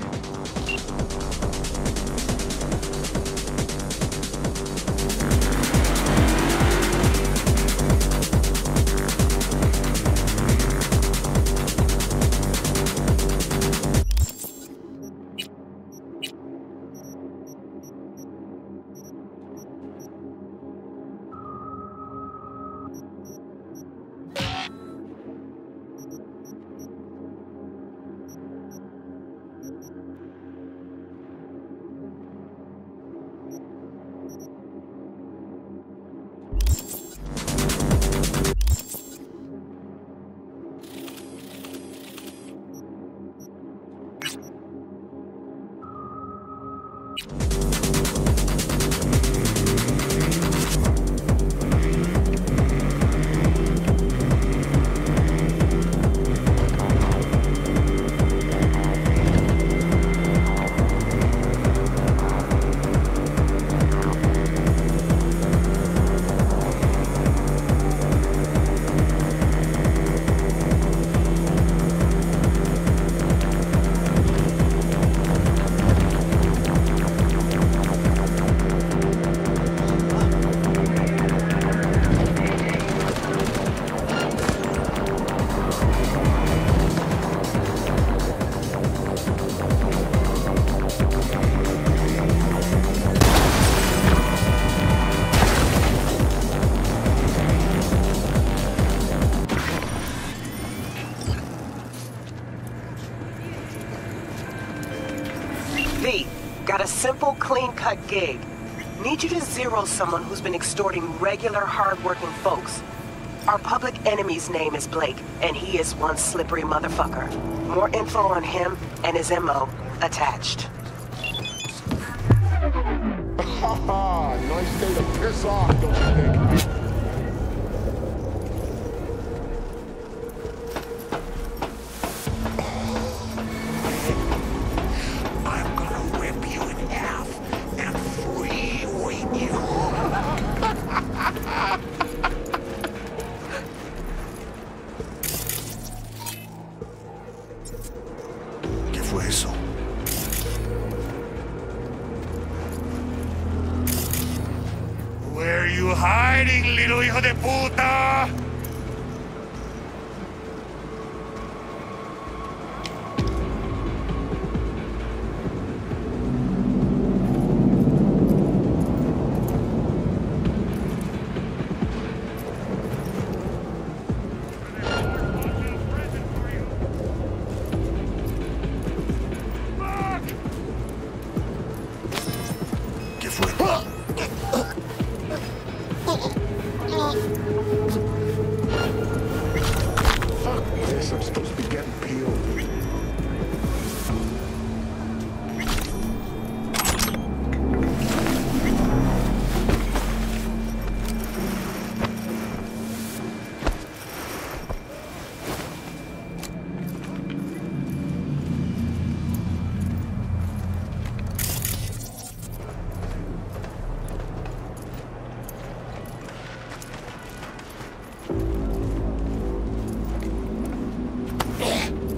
V, got a simple, clean-cut gig. Need you to zero someone who's been extorting regular, hard-working folks. Our public enemy's name is Blake, and he is one slippery motherfucker. More info on him and his M O attached. Haha, nice day to piss off, don't you think? ¿Qué fue eso? Where are you hiding, little hijo de puta? ¿Qué fue? Fuck this, I'm supposed to be getting peeled. Yeah.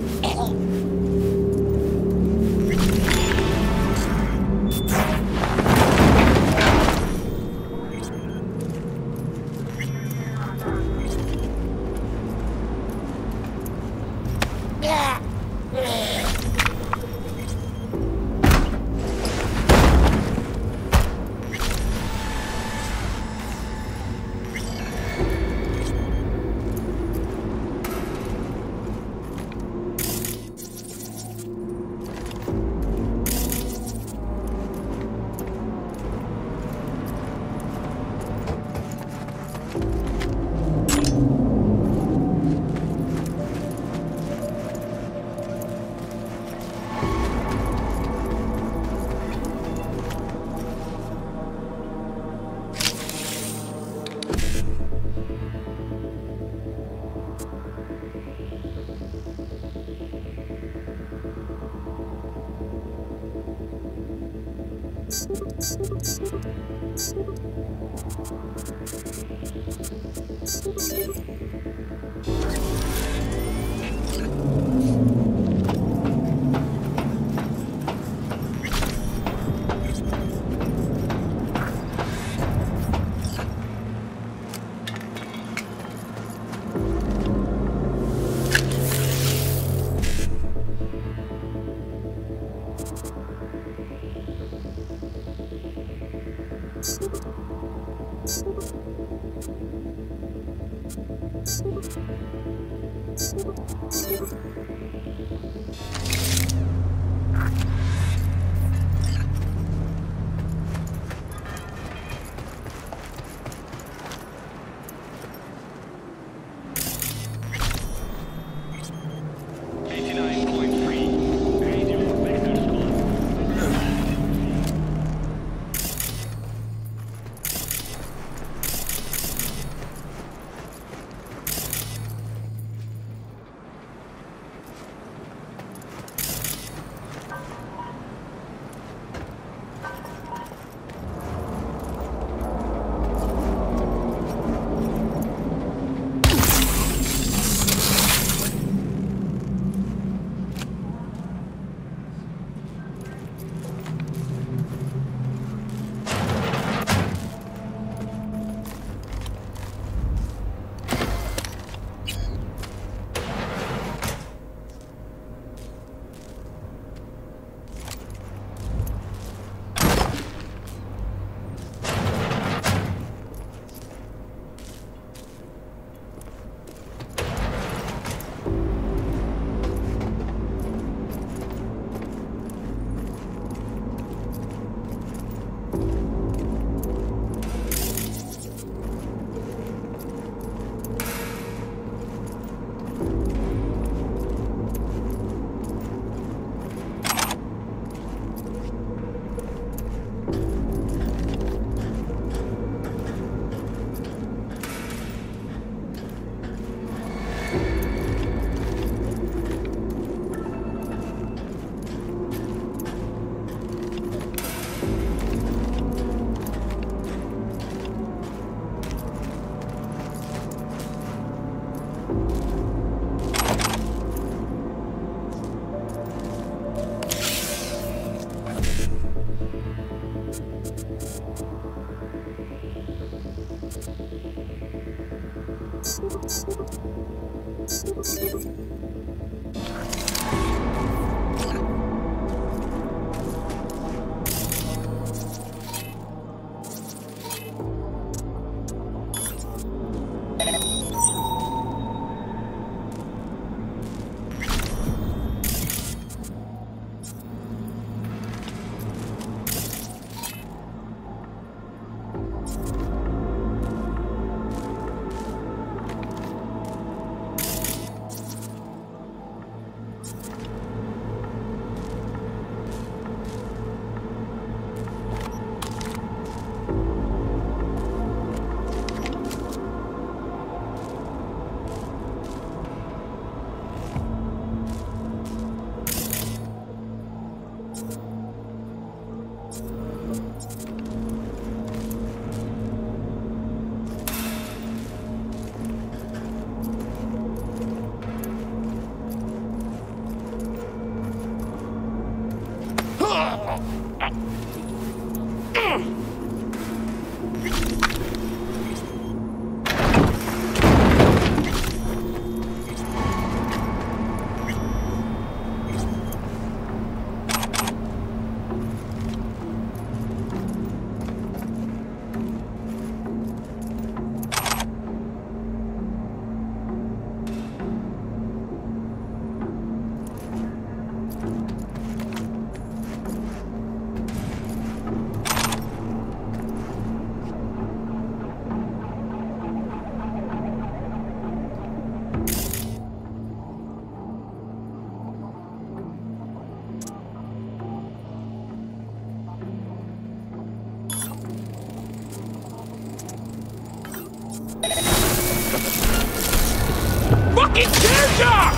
Fucking danger!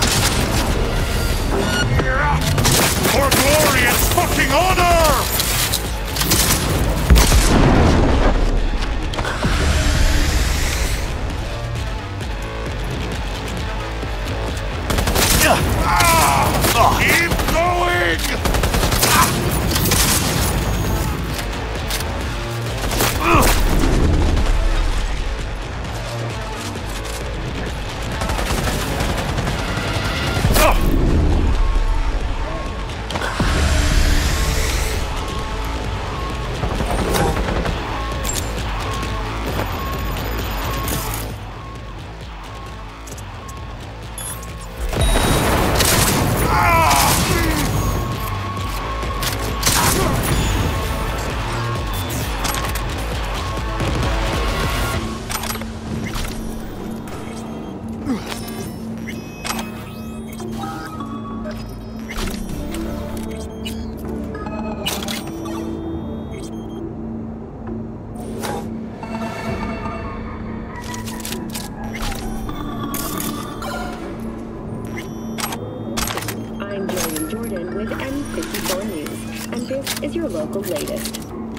For glory and fucking honor! is your local latest.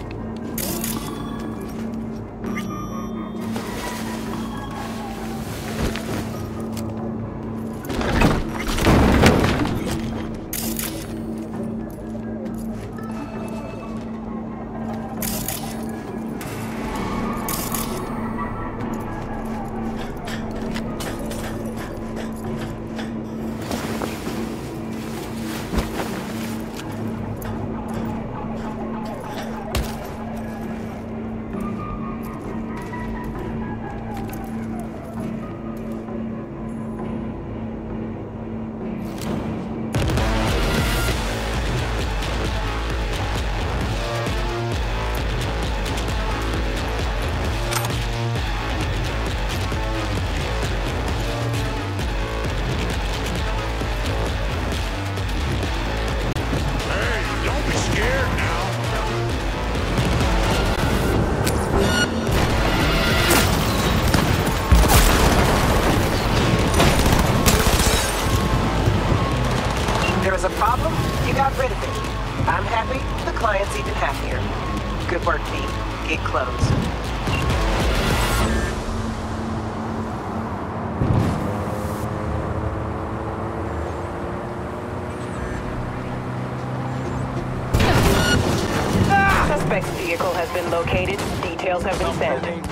Vehicle has been located. Details have been sent.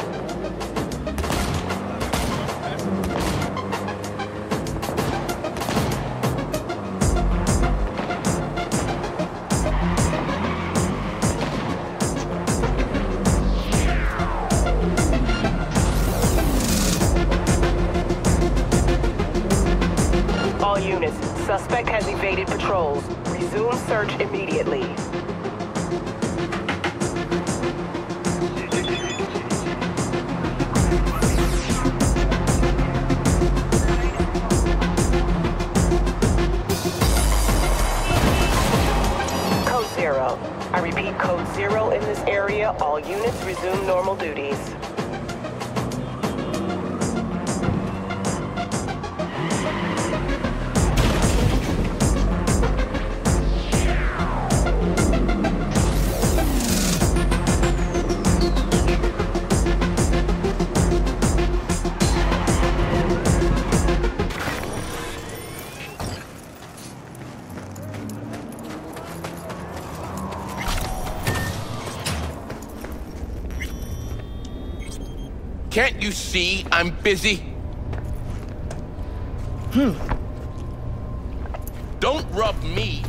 All units, suspect has evaded patrols. Resume search immediately. I repeat, code zero in this area. All units resume normal duties. Can't you see I'm busy? Hmm. Don't rub me.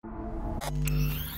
Ugh.